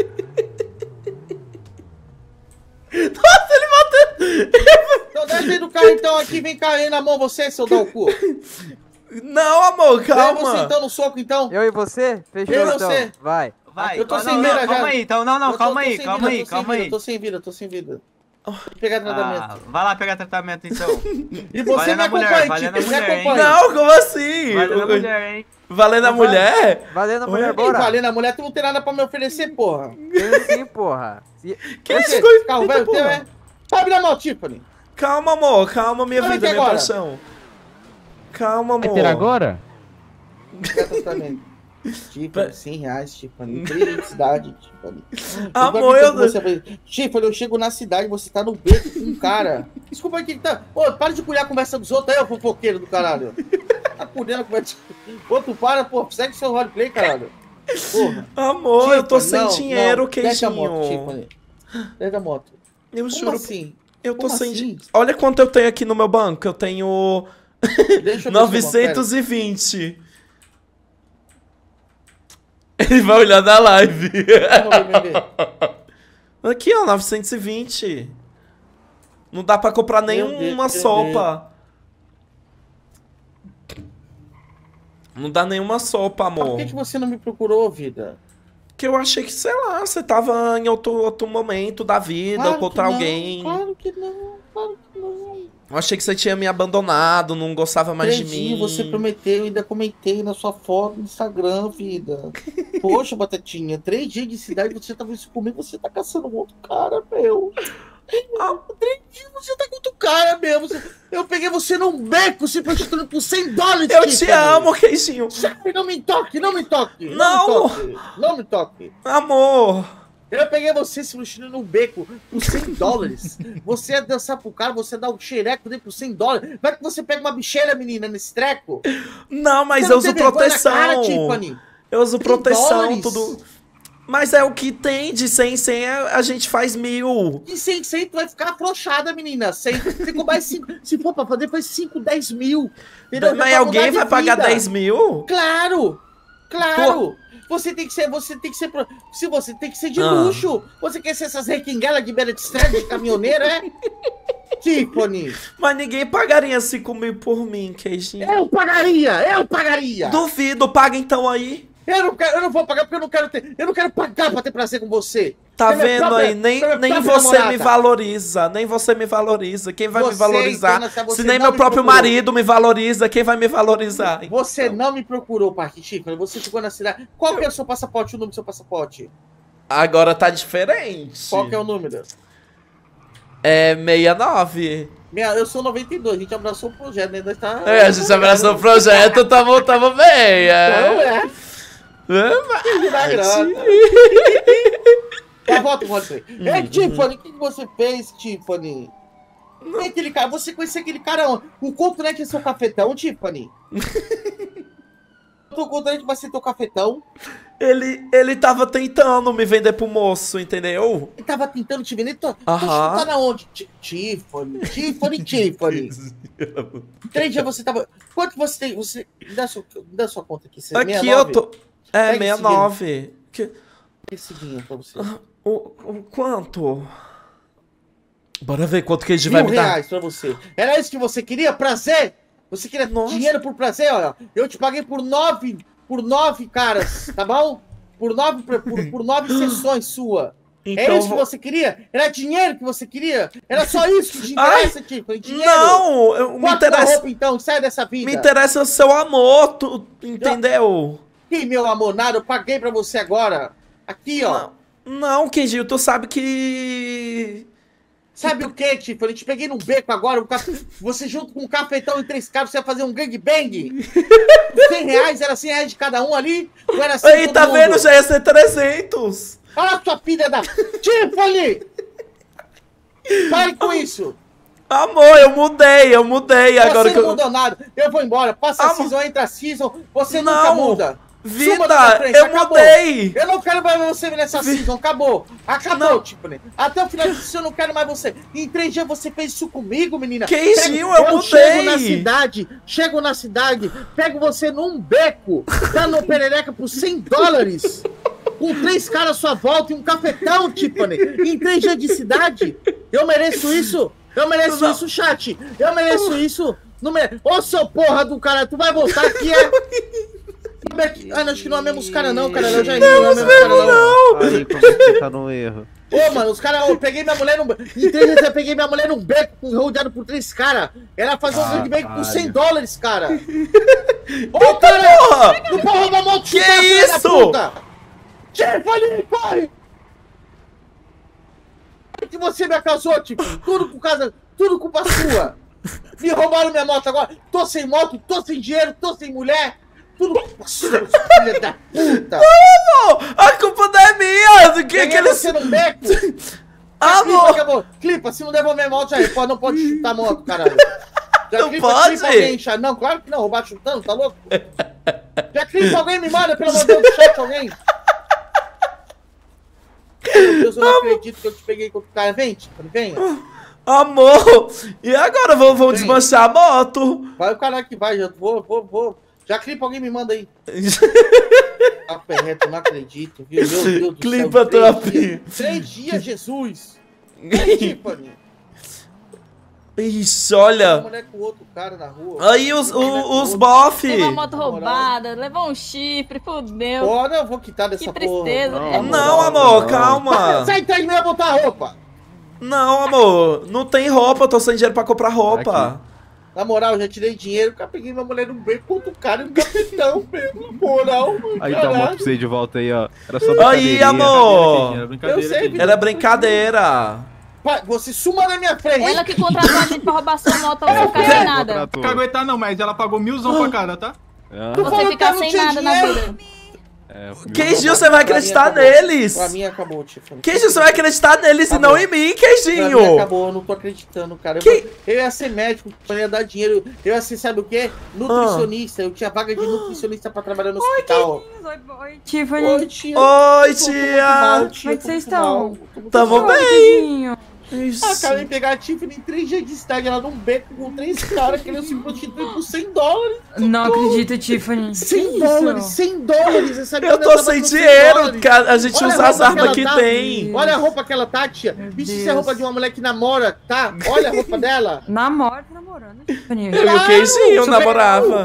[SPEAKER 1] Nossa, ele bateu.
[SPEAKER 9] Então desce aí do carro então aqui, vem cá aí na mão você, seu dá o cu.
[SPEAKER 1] Não, amor,
[SPEAKER 9] Vem você
[SPEAKER 1] calma.
[SPEAKER 9] então no soco então.
[SPEAKER 6] Eu e você? Fechou,
[SPEAKER 9] Eu e
[SPEAKER 6] então.
[SPEAKER 9] você.
[SPEAKER 6] Vai.
[SPEAKER 5] Vai,
[SPEAKER 9] Eu tô
[SPEAKER 5] não,
[SPEAKER 9] sem
[SPEAKER 5] não,
[SPEAKER 9] mira
[SPEAKER 5] não,
[SPEAKER 9] já.
[SPEAKER 5] calma aí, então, não, não,
[SPEAKER 9] Eu tô-
[SPEAKER 5] calma
[SPEAKER 9] tô
[SPEAKER 5] aí,
[SPEAKER 9] sem
[SPEAKER 5] calma
[SPEAKER 9] vida,
[SPEAKER 5] aí,
[SPEAKER 9] tô sem
[SPEAKER 5] calma
[SPEAKER 9] vida,
[SPEAKER 5] aí.
[SPEAKER 9] Tô sem vida, tô sem vida. Vou pegar
[SPEAKER 5] Ah,
[SPEAKER 9] tratamento.
[SPEAKER 5] vai lá pegar tratamento, então.
[SPEAKER 9] E você
[SPEAKER 5] valendo
[SPEAKER 9] me
[SPEAKER 5] a mulher,
[SPEAKER 9] acompanha,
[SPEAKER 5] valendo
[SPEAKER 9] tipo,
[SPEAKER 5] a
[SPEAKER 9] me
[SPEAKER 5] mulher, hein?
[SPEAKER 9] acompanha.
[SPEAKER 1] Não, como assim?
[SPEAKER 5] Valendo a mulher, hein?
[SPEAKER 1] Valendo a mulher?
[SPEAKER 6] Valendo a mulher,
[SPEAKER 1] Oi?
[SPEAKER 6] bora.
[SPEAKER 9] Valendo a mulher, tu não tem nada pra me oferecer, porra.
[SPEAKER 6] Tem sim, porra. Se-
[SPEAKER 1] Que
[SPEAKER 9] Você,
[SPEAKER 1] isso, coisa?
[SPEAKER 9] carro velho teu, é? Sobe na mão, Tiffany.
[SPEAKER 1] Calma, amor, calma, minha
[SPEAKER 9] Olha
[SPEAKER 1] vida,
[SPEAKER 9] aqui
[SPEAKER 1] minha
[SPEAKER 9] agora.
[SPEAKER 1] paixão. Calma,
[SPEAKER 7] Vai
[SPEAKER 1] amor.
[SPEAKER 7] ter agora?
[SPEAKER 9] Pegar tratamento. Tiffany, cem reais, Tiffany. Três de cidade, Tiffany.
[SPEAKER 1] Amor,
[SPEAKER 9] eu...
[SPEAKER 1] eu...
[SPEAKER 9] Você... Tiffany, eu chego na cidade, você tá no beco com um cara. Desculpa aí, que tá... Ô, para de cuidar a conversa dos outros aí, ô fofoqueiro do caralho. Tá cuidando a conversa... Ô, tu para, pô, segue seu roleplay, caralho. Porra.
[SPEAKER 1] Amor, eu tô
[SPEAKER 9] Tiffany,
[SPEAKER 1] sem
[SPEAKER 9] não,
[SPEAKER 1] dinheiro,
[SPEAKER 9] não. Desce a moto,
[SPEAKER 1] queijinho.
[SPEAKER 9] Tiffany. Desce a moto.
[SPEAKER 1] Eu
[SPEAKER 9] Como
[SPEAKER 1] juro,
[SPEAKER 9] assim?
[SPEAKER 1] eu tô
[SPEAKER 9] Como
[SPEAKER 1] sem
[SPEAKER 9] assim?
[SPEAKER 1] dinheiro. Olha quanto eu tenho aqui no meu banco. Eu tenho
[SPEAKER 9] Deixa eu ver
[SPEAKER 1] novecentos e vinte. Ele vai olhar na live.
[SPEAKER 9] se eu vou ver, vamos ver.
[SPEAKER 1] Aqui, ó, novecentos e vinte. Não dá pra comprar
[SPEAKER 9] Meu
[SPEAKER 1] nenhuma
[SPEAKER 9] Deus, meu
[SPEAKER 1] sopa. Não dá nenhuma sopa,
[SPEAKER 9] Por
[SPEAKER 1] amor.
[SPEAKER 9] que, que você não me procurou, vida?
[SPEAKER 1] Que eu achei que, sei lá, você tava em outro, outro momento da vida,
[SPEAKER 9] Claro
[SPEAKER 1] ou contra
[SPEAKER 9] que não,
[SPEAKER 1] alguém.
[SPEAKER 9] Claro que não, claro que não.
[SPEAKER 1] Eu achei que você tinha me abandonado, não gostava mais de
[SPEAKER 9] Acredite,
[SPEAKER 1] mim.
[SPEAKER 9] você prometeu, ainda comentei na sua foto no Instagram, vida. Poxa, Batatinha, três dias de cidade, você tava isso comigo, você tá caçando um outro cara, meu. Ah, três dias você tá com outro cara, meu. Você- Eu peguei você num beco se prostituindo por cem dólares.
[SPEAKER 1] Eu te
[SPEAKER 9] Tiffany.
[SPEAKER 1] amo, queijinho.
[SPEAKER 9] Sabe, não me toque, não me toque.
[SPEAKER 1] Não.
[SPEAKER 9] me toque. Não me toque.
[SPEAKER 1] Amor.
[SPEAKER 9] Eu peguei você se prostituindo no beco por cem dólares. Você ia dançar pro cara, você dá um xereco dele por cem dólares. Vai que você pega uma bicheira, menina, nesse treco.
[SPEAKER 1] Não, mas
[SPEAKER 9] Você
[SPEAKER 1] eu
[SPEAKER 9] não
[SPEAKER 1] uso
[SPEAKER 9] tem vergonha na
[SPEAKER 1] proteção.
[SPEAKER 9] cara, Tiffany?
[SPEAKER 1] Eu uso
[SPEAKER 9] cem
[SPEAKER 1] proteção,
[SPEAKER 9] dólares?
[SPEAKER 1] tudo. Mas é o que tem, de cem em cem a a gente faz mil.
[SPEAKER 9] E cem, cem, tu vai ficar afrouxada, menina. cem, você cobrar cinco, se for pra fazer, faz cinco, dez mil. Entendeu? Dá
[SPEAKER 1] Mas
[SPEAKER 9] pra
[SPEAKER 1] alguém
[SPEAKER 9] mudar de
[SPEAKER 1] vai pagar
[SPEAKER 9] vida.
[SPEAKER 1] dez mil?
[SPEAKER 9] Claro! Claro! Você tem que ser, você tem que ser, pro- se você tem que ser de
[SPEAKER 1] Ah.
[SPEAKER 9] luxo. Você quer ser essas requinguelas de beira de estrada, de caminhoneiro, é? Tiffany,
[SPEAKER 1] Mas ninguém pagaria cinco mil por mim, queijinho.
[SPEAKER 9] eu pagaria, eu pagaria.
[SPEAKER 1] Duvido, paga então aí.
[SPEAKER 9] Eu não, quero, eu não vou pagar porque eu não quero ter. Eu não quero pagar pra ter prazer com você.
[SPEAKER 1] Tá
[SPEAKER 9] Você é minha
[SPEAKER 1] vendo
[SPEAKER 9] própria-
[SPEAKER 1] aí? Nem,
[SPEAKER 9] você é minha
[SPEAKER 1] nem
[SPEAKER 9] própria
[SPEAKER 1] você me
[SPEAKER 9] namorada.
[SPEAKER 1] valoriza. Nem você me valoriza. Quem vai me
[SPEAKER 9] Você,
[SPEAKER 1] valorizar?
[SPEAKER 9] então, se você
[SPEAKER 1] Se nem
[SPEAKER 9] não
[SPEAKER 1] meu
[SPEAKER 9] me
[SPEAKER 1] próprio
[SPEAKER 9] procurou.
[SPEAKER 1] marido me valoriza, quem vai me valorizar?
[SPEAKER 9] Você não me procurou, Parque Tiffany. Você chegou na cidade. Qual que é o seu passaporte, o número do seu passaporte?
[SPEAKER 1] Agora tá diferente.
[SPEAKER 9] Qual que é o número?
[SPEAKER 1] É sessenta e nove.
[SPEAKER 9] Minha, eu sou noventa e dois, a gente abraçou o projeto, né? Nós tá...
[SPEAKER 1] É, a gente abraçou o projeto, tamo, tamo bem.
[SPEAKER 9] Não
[SPEAKER 1] É.
[SPEAKER 9] é. Na grana. Tá, volta, volta.
[SPEAKER 1] Uhum.
[SPEAKER 9] Ei, Tiffany, o que que você fez, Tiffany? E aquele cara, você conhecia aquele cara onde? O continente é seu cafetão, Tiffany? O continente vai ser teu cafetão?
[SPEAKER 1] Ele, ele tava tentando me vender pro moço, entendeu?
[SPEAKER 9] Ele tava tentando te vender. Tô,
[SPEAKER 1] Aham.
[SPEAKER 9] tá na onde? Ti- Tiffany, Tiffany, Tiffany. Três dias você tava. Quanto que você tem? Você. Me dá sua, me dá sua conta aqui. Você,
[SPEAKER 1] Aqui
[SPEAKER 9] sessenta e nove?
[SPEAKER 1] eu tô. É,
[SPEAKER 9] Pega esse
[SPEAKER 1] sessenta e nove. Que...
[SPEAKER 9] Esse dinheiro pra você.
[SPEAKER 1] O, o quanto? Bora ver quanto que a gente
[SPEAKER 9] Mil
[SPEAKER 1] vai me dar.
[SPEAKER 9] reais pra você. Era isso que você queria? Prazer? Você queria
[SPEAKER 1] Nossa.
[SPEAKER 9] dinheiro por prazer? Olha, eu te paguei por nove, por nove caras, tá bom? Por nove, por, por nove sessões sua.
[SPEAKER 1] Então,
[SPEAKER 9] é isso que você queria? Era dinheiro que você queria? Era só isso que te interessa, tipo? Dinheiro?
[SPEAKER 1] Não, eu, me
[SPEAKER 9] Bota tua
[SPEAKER 1] interessa.
[SPEAKER 9] roupa então, sai dessa vida.
[SPEAKER 1] Me interessa o seu amor, tu, entendeu?
[SPEAKER 9] Ih, meu amor, nada, eu paguei pra você agora. Aqui, ó.
[SPEAKER 1] Não, não, Kenji, tu sabe que.
[SPEAKER 9] Sabe o que, Tiffany? Eu te peguei num beco agora, um caf... você junto com um cafetão e três caras, você ia fazer um gangbang? cem reais, era cem reais de cada um ali? Ou era cem
[SPEAKER 1] Aí,
[SPEAKER 9] todo
[SPEAKER 1] tá
[SPEAKER 9] mundo?
[SPEAKER 1] vendo? Já ia ser trezentos.
[SPEAKER 9] Olha a sua filha da... Tiffany! Pare com isso!
[SPEAKER 1] Amor, eu mudei, eu mudei agora
[SPEAKER 9] Você
[SPEAKER 1] que
[SPEAKER 9] não
[SPEAKER 1] eu.
[SPEAKER 9] mudou nada, eu vou embora, passa a
[SPEAKER 1] Amor.
[SPEAKER 9] season, entra a season, você
[SPEAKER 1] Não,
[SPEAKER 9] nunca muda. Suma da
[SPEAKER 1] Vida,
[SPEAKER 9] minha frente,
[SPEAKER 1] eu
[SPEAKER 9] acabou.
[SPEAKER 1] mudei.
[SPEAKER 9] Eu não quero mais você nessa season, acabou. Acabou,
[SPEAKER 1] Não.
[SPEAKER 9] Tiffany. Até o final disso eu não quero mais você. Em três dias você fez isso comigo, menina.
[SPEAKER 1] Kenzinho,
[SPEAKER 9] Pego-
[SPEAKER 1] eu
[SPEAKER 9] chego
[SPEAKER 1] mudei.
[SPEAKER 9] na cidade, chego na cidade, pego você num beco, dando perereca por cem dólares. Com três caras à sua volta e um cafetão, Tiffany. Em três dias de cidade. Eu mereço isso. Eu mereço
[SPEAKER 1] Não.
[SPEAKER 9] isso, chat. Eu mereço isso. Não mere... Ô, seu porra do cara, tu vai voltar aqui, é... Ah, não, acho que não é mesmo os caras não, cara. Eu já não, não é mesmo os caras não.
[SPEAKER 6] Aí, como você tá no erro?
[SPEAKER 9] Ô, mano, os caras, eu peguei minha mulher num... Em três dias eu peguei minha mulher num beco, rodeado por três caras. Ela fazia um gangbang por cem dólares, cara. Ô, cara!
[SPEAKER 1] Porra!
[SPEAKER 9] Não pode roubar moto,
[SPEAKER 1] Que
[SPEAKER 9] chutar, filha da
[SPEAKER 1] isso?
[SPEAKER 9] puta! Tiffany, corre! Que você me acasou, tipo, tudo com casa, tudo culpa sua. Me roubaram minha moto agora. Tô sem moto, tô sem dinheiro, tô sem mulher. Tudo culpa sua, filha da puta.
[SPEAKER 1] Amor, a culpa não é minha. Do que
[SPEAKER 9] Peguei
[SPEAKER 1] aquele.
[SPEAKER 9] você no beco.
[SPEAKER 1] Amor.
[SPEAKER 9] Clipa, acabou. Clipa, se não devolver a moto, já pode, não pode chutar a moto, caralho. Já
[SPEAKER 1] Não
[SPEAKER 9] clipa,
[SPEAKER 1] pode?
[SPEAKER 9] clipa alguém, chat. Não, claro que não, roubar chutando, tá louco? Já clipa alguém, me manda, pelo amor de Deus, do chat alguém. Meu Deus, eu não acredito que eu te peguei com o cara. Vem, Tiffany, venha.
[SPEAKER 1] Amor, e agora vão, vão desmanchar a moto?
[SPEAKER 9] Vai o cara que vai, já vou, vou, vou. Já clipa alguém, me manda aí. A perreta, não acredito, viu? Meu Deus do
[SPEAKER 1] Clipa
[SPEAKER 9] céu.
[SPEAKER 1] tua
[SPEAKER 9] Três dias, três dias, Jesus. Vem, Tiffany.
[SPEAKER 1] Ixi, olha.
[SPEAKER 9] Mulher com outro cara na rua.
[SPEAKER 1] Aí os, o- os bofe.
[SPEAKER 10] Levou a moto roubada, levou um chifre, fudeu.
[SPEAKER 9] Bora, eu vou quitar dessa
[SPEAKER 10] Que
[SPEAKER 9] porra.
[SPEAKER 10] tristeza.
[SPEAKER 6] Não,
[SPEAKER 1] Não, amor, calma.
[SPEAKER 9] Sai daí, não ia botar a roupa.
[SPEAKER 1] Não, amor, não tem roupa, eu tô sem dinheiro pra comprar roupa.
[SPEAKER 9] Na moral, eu já tirei dinheiro, cara, peguei minha mulher no beco com outro cara e no capitão, mesmo. Na moral, mano.
[SPEAKER 11] Aí tá a moto pra
[SPEAKER 9] caralho.
[SPEAKER 11] você de volta aí, ó. Era só
[SPEAKER 1] Aí,
[SPEAKER 11] brincadeirinha.
[SPEAKER 1] amor.
[SPEAKER 5] Era brincadeira,
[SPEAKER 9] Eu sei,
[SPEAKER 5] Kenji.
[SPEAKER 9] filho.
[SPEAKER 1] Era brincadeira.
[SPEAKER 9] Pai, você suma na minha frente.
[SPEAKER 10] Ela que contratou a gente pra roubar sua moto pra você ficar sem nada.
[SPEAKER 11] Contratou.
[SPEAKER 5] Não aguentar não, mas ela pagou milzão pra cara, tá?
[SPEAKER 11] Ah,
[SPEAKER 9] Tu
[SPEAKER 10] Você
[SPEAKER 9] falou
[SPEAKER 10] ficar
[SPEAKER 9] que eu
[SPEAKER 10] sem
[SPEAKER 9] não tinha
[SPEAKER 10] nada na
[SPEAKER 9] dinheiro.
[SPEAKER 10] vida.
[SPEAKER 11] é, o
[SPEAKER 1] Queijinho, você vai
[SPEAKER 9] Pra mim
[SPEAKER 1] acreditar
[SPEAKER 9] acabou.
[SPEAKER 1] neles.
[SPEAKER 9] Pra mim acabou, Tiffany.
[SPEAKER 1] Queijinho, você vai acreditar neles e
[SPEAKER 9] Acabou.
[SPEAKER 1] não em mim,
[SPEAKER 9] Pra mim
[SPEAKER 1] Queijinho.
[SPEAKER 9] acabou, eu não tô acreditando, cara. Eu,
[SPEAKER 1] Que-
[SPEAKER 9] eu ia ser médico, eu ia dar dinheiro. Eu ia ser, sabe o quê? Nutricionista. Eu tinha vaga de nutricionista pra trabalhar no hospital.
[SPEAKER 3] Oi, Tiffany.
[SPEAKER 9] Oi, tia.
[SPEAKER 1] Oi,
[SPEAKER 9] Tô muito
[SPEAKER 1] tia.
[SPEAKER 9] mal, tia,
[SPEAKER 3] Como é que
[SPEAKER 9] tô
[SPEAKER 3] vocês
[SPEAKER 9] muito mal,
[SPEAKER 3] estão?
[SPEAKER 9] tô muito
[SPEAKER 1] Tamo
[SPEAKER 9] mal.
[SPEAKER 1] bem.
[SPEAKER 3] Queridinho.
[SPEAKER 1] Isso.
[SPEAKER 9] Acabei de pegar a Tiffany em três dias de estágio, ela num beco com três caras querendo se prostituir por cem dólares.
[SPEAKER 3] Não acredito, Tiffany.
[SPEAKER 9] cem
[SPEAKER 3] Que
[SPEAKER 9] dólares,
[SPEAKER 3] isso?
[SPEAKER 9] cem dólares. Essa
[SPEAKER 1] Eu
[SPEAKER 9] menina
[SPEAKER 1] tô
[SPEAKER 9] tava
[SPEAKER 1] sem
[SPEAKER 9] por cem
[SPEAKER 1] dinheiro,
[SPEAKER 9] dólares.
[SPEAKER 1] cara. A gente
[SPEAKER 9] Olha
[SPEAKER 1] usa
[SPEAKER 9] a
[SPEAKER 1] as
[SPEAKER 9] roupa
[SPEAKER 1] armas
[SPEAKER 9] que
[SPEAKER 1] que
[SPEAKER 9] ela tá.
[SPEAKER 1] tem.
[SPEAKER 9] Olha a roupa que ela tá, tia.
[SPEAKER 3] Meu
[SPEAKER 9] Bicho, isso é
[SPEAKER 3] Deus.
[SPEAKER 9] roupa de uma mulher que namora, tá? Olha a roupa dela.
[SPEAKER 3] Namora, tá namorando, Tiffany.
[SPEAKER 1] Eu e o
[SPEAKER 9] Claro,
[SPEAKER 1] Queijinho
[SPEAKER 9] super
[SPEAKER 1] namorava.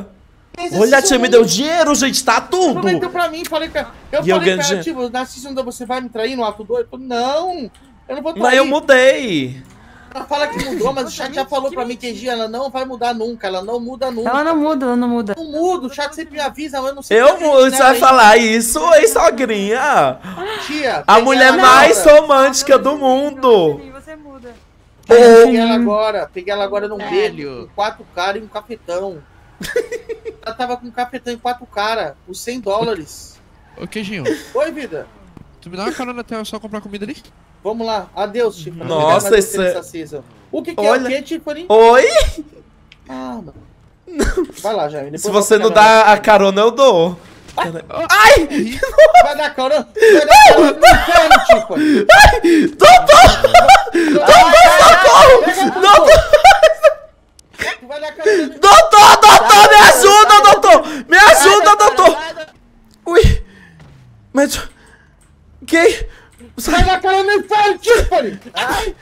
[SPEAKER 1] Olha, a tia me deu dinheiro, gente, tá tudo.
[SPEAKER 9] Prometeu pra mim, falei pra... Eu
[SPEAKER 1] E eu
[SPEAKER 9] falei
[SPEAKER 1] ganho
[SPEAKER 9] pra ela,
[SPEAKER 1] dinheiro.
[SPEAKER 9] tipo, na segunda você vai me trair no ato dois? Eu falei, não, eu não vou trair.
[SPEAKER 1] Mas eu mudei.
[SPEAKER 9] Ela fala que mudou, mas o chat já falou pra mim que dia ela não vai mudar nunca, ela não muda nunca.
[SPEAKER 3] Ela não muda, ela não muda.
[SPEAKER 9] Não muda, o chat sempre me avisa, mas eu não sei.
[SPEAKER 1] Eu
[SPEAKER 9] por que
[SPEAKER 1] mudo,
[SPEAKER 9] né,
[SPEAKER 1] você vai
[SPEAKER 9] aí.
[SPEAKER 1] falar isso, hein, sogrinha?
[SPEAKER 9] Tia,
[SPEAKER 1] A
[SPEAKER 9] peguei
[SPEAKER 1] mulher
[SPEAKER 9] ela
[SPEAKER 1] mais
[SPEAKER 9] agora.
[SPEAKER 1] romântica do mundo.
[SPEAKER 3] Você muda.
[SPEAKER 9] Peguei ela agora, peguei ela agora num beijo, com quatro caras e um cafetão. Ela tava com um cafetão e quatro caras, por cem dólares.
[SPEAKER 12] Ô, Queijinho,
[SPEAKER 9] Oi, vida.
[SPEAKER 12] tu me dá uma carona até eu só comprar comida ali?
[SPEAKER 9] Vamos lá, adeus, Tiffany.
[SPEAKER 1] Nossa,
[SPEAKER 9] Não quero mais
[SPEAKER 1] isso
[SPEAKER 9] você
[SPEAKER 1] é-
[SPEAKER 9] nessa season. O que, que
[SPEAKER 1] Olha.
[SPEAKER 9] é o que, Tiffany?
[SPEAKER 1] Oi?
[SPEAKER 9] Ah, mano. Vai lá, Jaime.
[SPEAKER 1] Se você não dá a carona, eu dou. Ai!
[SPEAKER 9] Vai dar carona? Vai dar carona no inferno, Tiffany.
[SPEAKER 1] Ai! Doutor! Doutor, socorro! Doutor!
[SPEAKER 9] Tu vai dar carona no
[SPEAKER 1] Doutor, doutor, me ajuda, doutor! Me ajuda, doutor! Ui! Mas... Que?
[SPEAKER 9] Vai dar carona no inferno, Tiffany! Ai!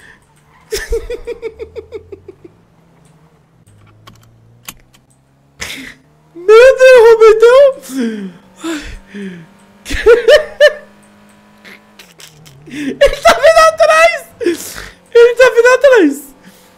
[SPEAKER 1] Meu Deus, Robertão! Ele tá vindo atrás! Ele tá vindo atrás!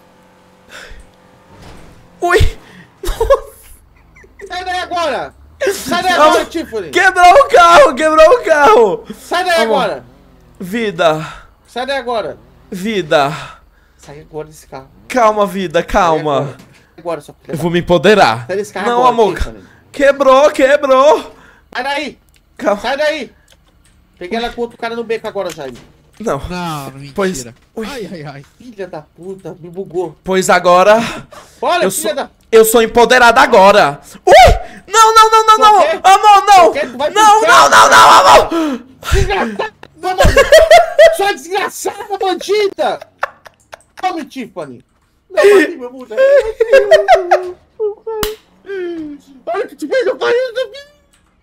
[SPEAKER 1] Ui!
[SPEAKER 9] Sai daí agora! Sai daí agora, Tiffany!
[SPEAKER 1] Quebrou o carro, quebrou o carro!
[SPEAKER 9] Sai daí
[SPEAKER 1] Amor.
[SPEAKER 9] agora!
[SPEAKER 1] Vida,
[SPEAKER 9] Sai daí agora!
[SPEAKER 1] vida.
[SPEAKER 9] Sai agora desse carro.
[SPEAKER 1] Calma, vida, calma.
[SPEAKER 9] Sai agora, sua filha.
[SPEAKER 1] Eu vou me empoderar.
[SPEAKER 9] Sai desse carro
[SPEAKER 1] Não,
[SPEAKER 9] agora,
[SPEAKER 1] amor.
[SPEAKER 9] Tiffany.
[SPEAKER 1] Quebrou, quebrou.
[SPEAKER 9] Sai daí!
[SPEAKER 1] Calma.
[SPEAKER 9] Sai daí! Peguei ela com outro cara no beco agora, Jaime.
[SPEAKER 1] Não.
[SPEAKER 12] Não, mentira.
[SPEAKER 1] Pois, ui.
[SPEAKER 12] Ai, ai, ai.
[SPEAKER 9] Filha da puta, me bugou.
[SPEAKER 1] Pois agora...
[SPEAKER 9] Olha,
[SPEAKER 1] Eu
[SPEAKER 9] filha
[SPEAKER 1] sou,
[SPEAKER 9] da...
[SPEAKER 1] eu sou empoderada agora. Ui! Não, não, não, não, não.
[SPEAKER 9] Por quê?
[SPEAKER 1] Amor, não.
[SPEAKER 9] Por quê? Tu vai pro
[SPEAKER 1] Não,
[SPEAKER 9] inferno,
[SPEAKER 1] não, não, não, amor.
[SPEAKER 9] Desgraçada! Vamos! Sua desgraçada, bandida! Tome, Tiffany! Não, bati minha mulher! Olha que te fez, eu falei isso!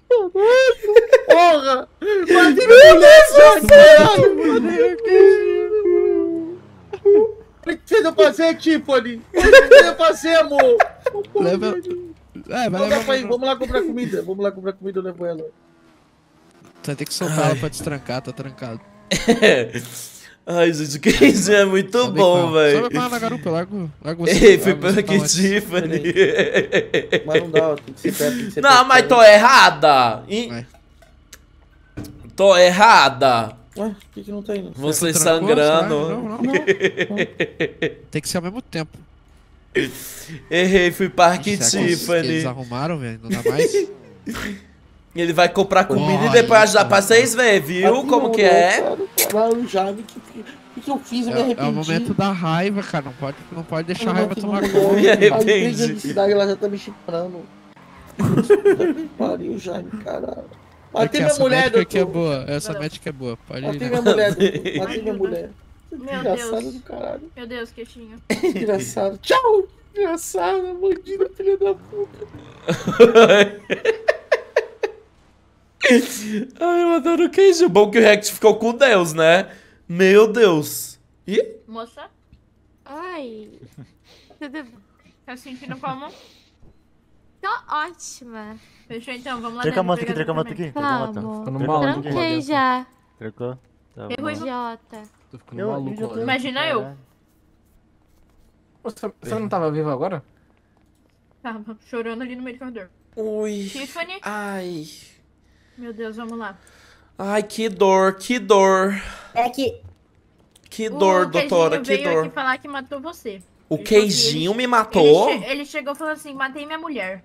[SPEAKER 9] Porra! Bati minha mulher, Olha o que fez eu fazer, Tiffany! Olha o que fez eu fazer, amor!
[SPEAKER 12] Leva... É, vai
[SPEAKER 9] Vamos lá,
[SPEAKER 12] levar...
[SPEAKER 9] pai, vamos lá comprar comida. Vamos lá comprar comida, eu levo ela.
[SPEAKER 12] Tu vai ter que soltar ela pra destrancar, tá trancado.
[SPEAKER 1] Ai, gente, que isso é muito
[SPEAKER 12] Sobe
[SPEAKER 1] bom,
[SPEAKER 12] com-
[SPEAKER 1] velho.
[SPEAKER 12] Sobe com ela na garupa, largo, largo você.
[SPEAKER 1] Ei, fui
[SPEAKER 12] largo
[SPEAKER 1] pela
[SPEAKER 12] você
[SPEAKER 1] aqui,
[SPEAKER 12] pra onde?
[SPEAKER 1] Tiffany.
[SPEAKER 9] Mas não dá, tem que ser perto, tem que ser
[SPEAKER 1] Não,
[SPEAKER 9] perto,
[SPEAKER 1] mas
[SPEAKER 9] né?
[SPEAKER 1] tô errada. Ih,
[SPEAKER 12] Vai.
[SPEAKER 1] tô errada.
[SPEAKER 9] Ué, por que, que não tá indo?
[SPEAKER 1] Você
[SPEAKER 12] Você trancou?
[SPEAKER 1] sangrando.
[SPEAKER 12] Não, não, não. Tem que ser ao mesmo tempo.
[SPEAKER 1] Errei, fui Parque
[SPEAKER 12] Será que eles- que Eles
[SPEAKER 1] Tiffany.
[SPEAKER 12] arrumaram, velho, não dá mais.
[SPEAKER 1] Ele vai comprar comida e
[SPEAKER 12] Olha
[SPEAKER 1] depois ajudar
[SPEAKER 12] isso,
[SPEAKER 1] pra vocês verem, viu?
[SPEAKER 9] Bati
[SPEAKER 1] Como
[SPEAKER 9] minha
[SPEAKER 1] que
[SPEAKER 9] mulher,
[SPEAKER 1] é?
[SPEAKER 9] cara. Caralho, Jaime, que, que, que, que eu fiz? Eu me
[SPEAKER 12] É,
[SPEAKER 9] arrependi.
[SPEAKER 12] é o momento da raiva, cara. Não pode, não pode deixar a
[SPEAKER 9] Eu
[SPEAKER 12] raiva
[SPEAKER 9] bati
[SPEAKER 12] tomar
[SPEAKER 9] minha
[SPEAKER 12] conta.
[SPEAKER 9] mulher.
[SPEAKER 1] Me
[SPEAKER 9] Faz três
[SPEAKER 1] arrependi.
[SPEAKER 9] dias de cidade, ela já tá me chifrando. Puta que pariu, Jaime, caralho.
[SPEAKER 12] É
[SPEAKER 9] Matei
[SPEAKER 12] que
[SPEAKER 9] minha
[SPEAKER 12] essa
[SPEAKER 9] mulher,
[SPEAKER 12] médica aqui é
[SPEAKER 9] doutor.
[SPEAKER 12] boa. Essa médica é boa. Pode ir,
[SPEAKER 9] Matei
[SPEAKER 12] né?
[SPEAKER 9] minha mulher, doutor. Matei minha mulher.
[SPEAKER 10] Meu
[SPEAKER 9] Desgraçado
[SPEAKER 10] Deus.
[SPEAKER 9] do caralho.
[SPEAKER 10] Meu Deus, queixinho.
[SPEAKER 9] Desgraçado. Tchau! Desgraçada, bandida, filha da puta.
[SPEAKER 1] Ai, eu adoro o queijo. Bom que o React ficou com Deus, né? Meu Deus. Ih,
[SPEAKER 10] Moça,
[SPEAKER 13] Ai, tudo bom?
[SPEAKER 10] tá se sentindo como?
[SPEAKER 13] Tô ótima.
[SPEAKER 10] Fechou então, vamos lá
[SPEAKER 14] Tranca a
[SPEAKER 10] dentro
[SPEAKER 14] moto aqui,
[SPEAKER 10] pegar
[SPEAKER 14] tranca a moto
[SPEAKER 10] documento.
[SPEAKER 14] aqui. Tranca a moto.
[SPEAKER 13] Vamos.
[SPEAKER 14] Tranca a moto aqui.
[SPEAKER 13] Tranquei já.
[SPEAKER 14] Trancou? Tá
[SPEAKER 10] Eu
[SPEAKER 14] bom.
[SPEAKER 10] vou-
[SPEAKER 13] Jota.
[SPEAKER 7] Tô ficando
[SPEAKER 14] Eu-
[SPEAKER 7] maluco,
[SPEAKER 14] eu já tô-
[SPEAKER 7] velho.
[SPEAKER 10] Imagina eu.
[SPEAKER 14] Caralho.
[SPEAKER 7] Você, você não tava vivo agora?
[SPEAKER 10] Tava chorando ali no meio do corredor.
[SPEAKER 1] ui.
[SPEAKER 10] Tiffany,
[SPEAKER 1] Ai.
[SPEAKER 10] meu Deus, vamos lá.
[SPEAKER 1] Ai, que dor, que dor.
[SPEAKER 10] É que
[SPEAKER 1] Que dor,
[SPEAKER 10] o
[SPEAKER 1] doutora,
[SPEAKER 10] Queijinho
[SPEAKER 1] que
[SPEAKER 10] veio
[SPEAKER 1] dor.
[SPEAKER 10] aqui falar que matou você.
[SPEAKER 1] O
[SPEAKER 10] Ele falou que
[SPEAKER 1] queijinho
[SPEAKER 10] ele-
[SPEAKER 1] me matou?
[SPEAKER 10] Ele, che- ele chegou e falou assim, matei minha mulher.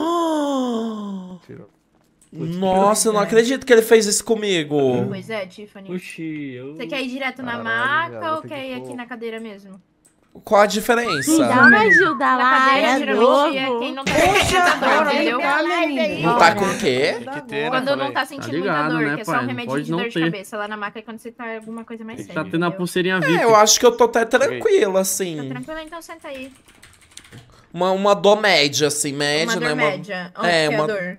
[SPEAKER 1] Nossa, eu não acredito que ele fez isso comigo.
[SPEAKER 10] Pois é, Tiffany.
[SPEAKER 7] Oxi, eu...
[SPEAKER 10] Você quer ir direto na
[SPEAKER 14] Caralho,
[SPEAKER 10] maca
[SPEAKER 14] velho,
[SPEAKER 10] ou
[SPEAKER 14] tem
[SPEAKER 10] quer
[SPEAKER 14] que
[SPEAKER 10] ir
[SPEAKER 14] pôr.
[SPEAKER 10] aqui na cadeira mesmo?
[SPEAKER 1] Qual a diferença?
[SPEAKER 13] Dá uma ajuda
[SPEAKER 10] Na
[SPEAKER 13] lá,
[SPEAKER 10] cadeira,
[SPEAKER 13] é
[SPEAKER 10] geralmente, é
[SPEAKER 13] novo.
[SPEAKER 10] quem não tá sentindo dor, entendeu?
[SPEAKER 1] Não tá com o quê?
[SPEAKER 14] Tem que ter, né?
[SPEAKER 10] Quando não
[SPEAKER 14] Falei.
[SPEAKER 10] tá sentindo
[SPEAKER 7] ligado,
[SPEAKER 10] muita dor,
[SPEAKER 7] né,
[SPEAKER 10] que é só
[SPEAKER 7] pai?
[SPEAKER 10] um
[SPEAKER 7] Não
[SPEAKER 10] remedinho
[SPEAKER 7] pode
[SPEAKER 10] de
[SPEAKER 7] não
[SPEAKER 10] dor de
[SPEAKER 7] ter.
[SPEAKER 10] cabeça. Lá na maca é quando você tá alguma coisa mais séria.
[SPEAKER 7] Tá tendo a
[SPEAKER 10] entendeu?
[SPEAKER 7] pulseirinha V I P.
[SPEAKER 1] É, eu acho que eu tô até tranquilo,
[SPEAKER 10] Tá
[SPEAKER 1] assim.
[SPEAKER 10] tranquilo, então senta aí.
[SPEAKER 1] Uma, uma dor média, assim,
[SPEAKER 10] Uma
[SPEAKER 1] média,
[SPEAKER 10] dor
[SPEAKER 1] né?
[SPEAKER 10] média. Onde
[SPEAKER 1] é,
[SPEAKER 10] que é
[SPEAKER 1] uma-
[SPEAKER 10] a dor?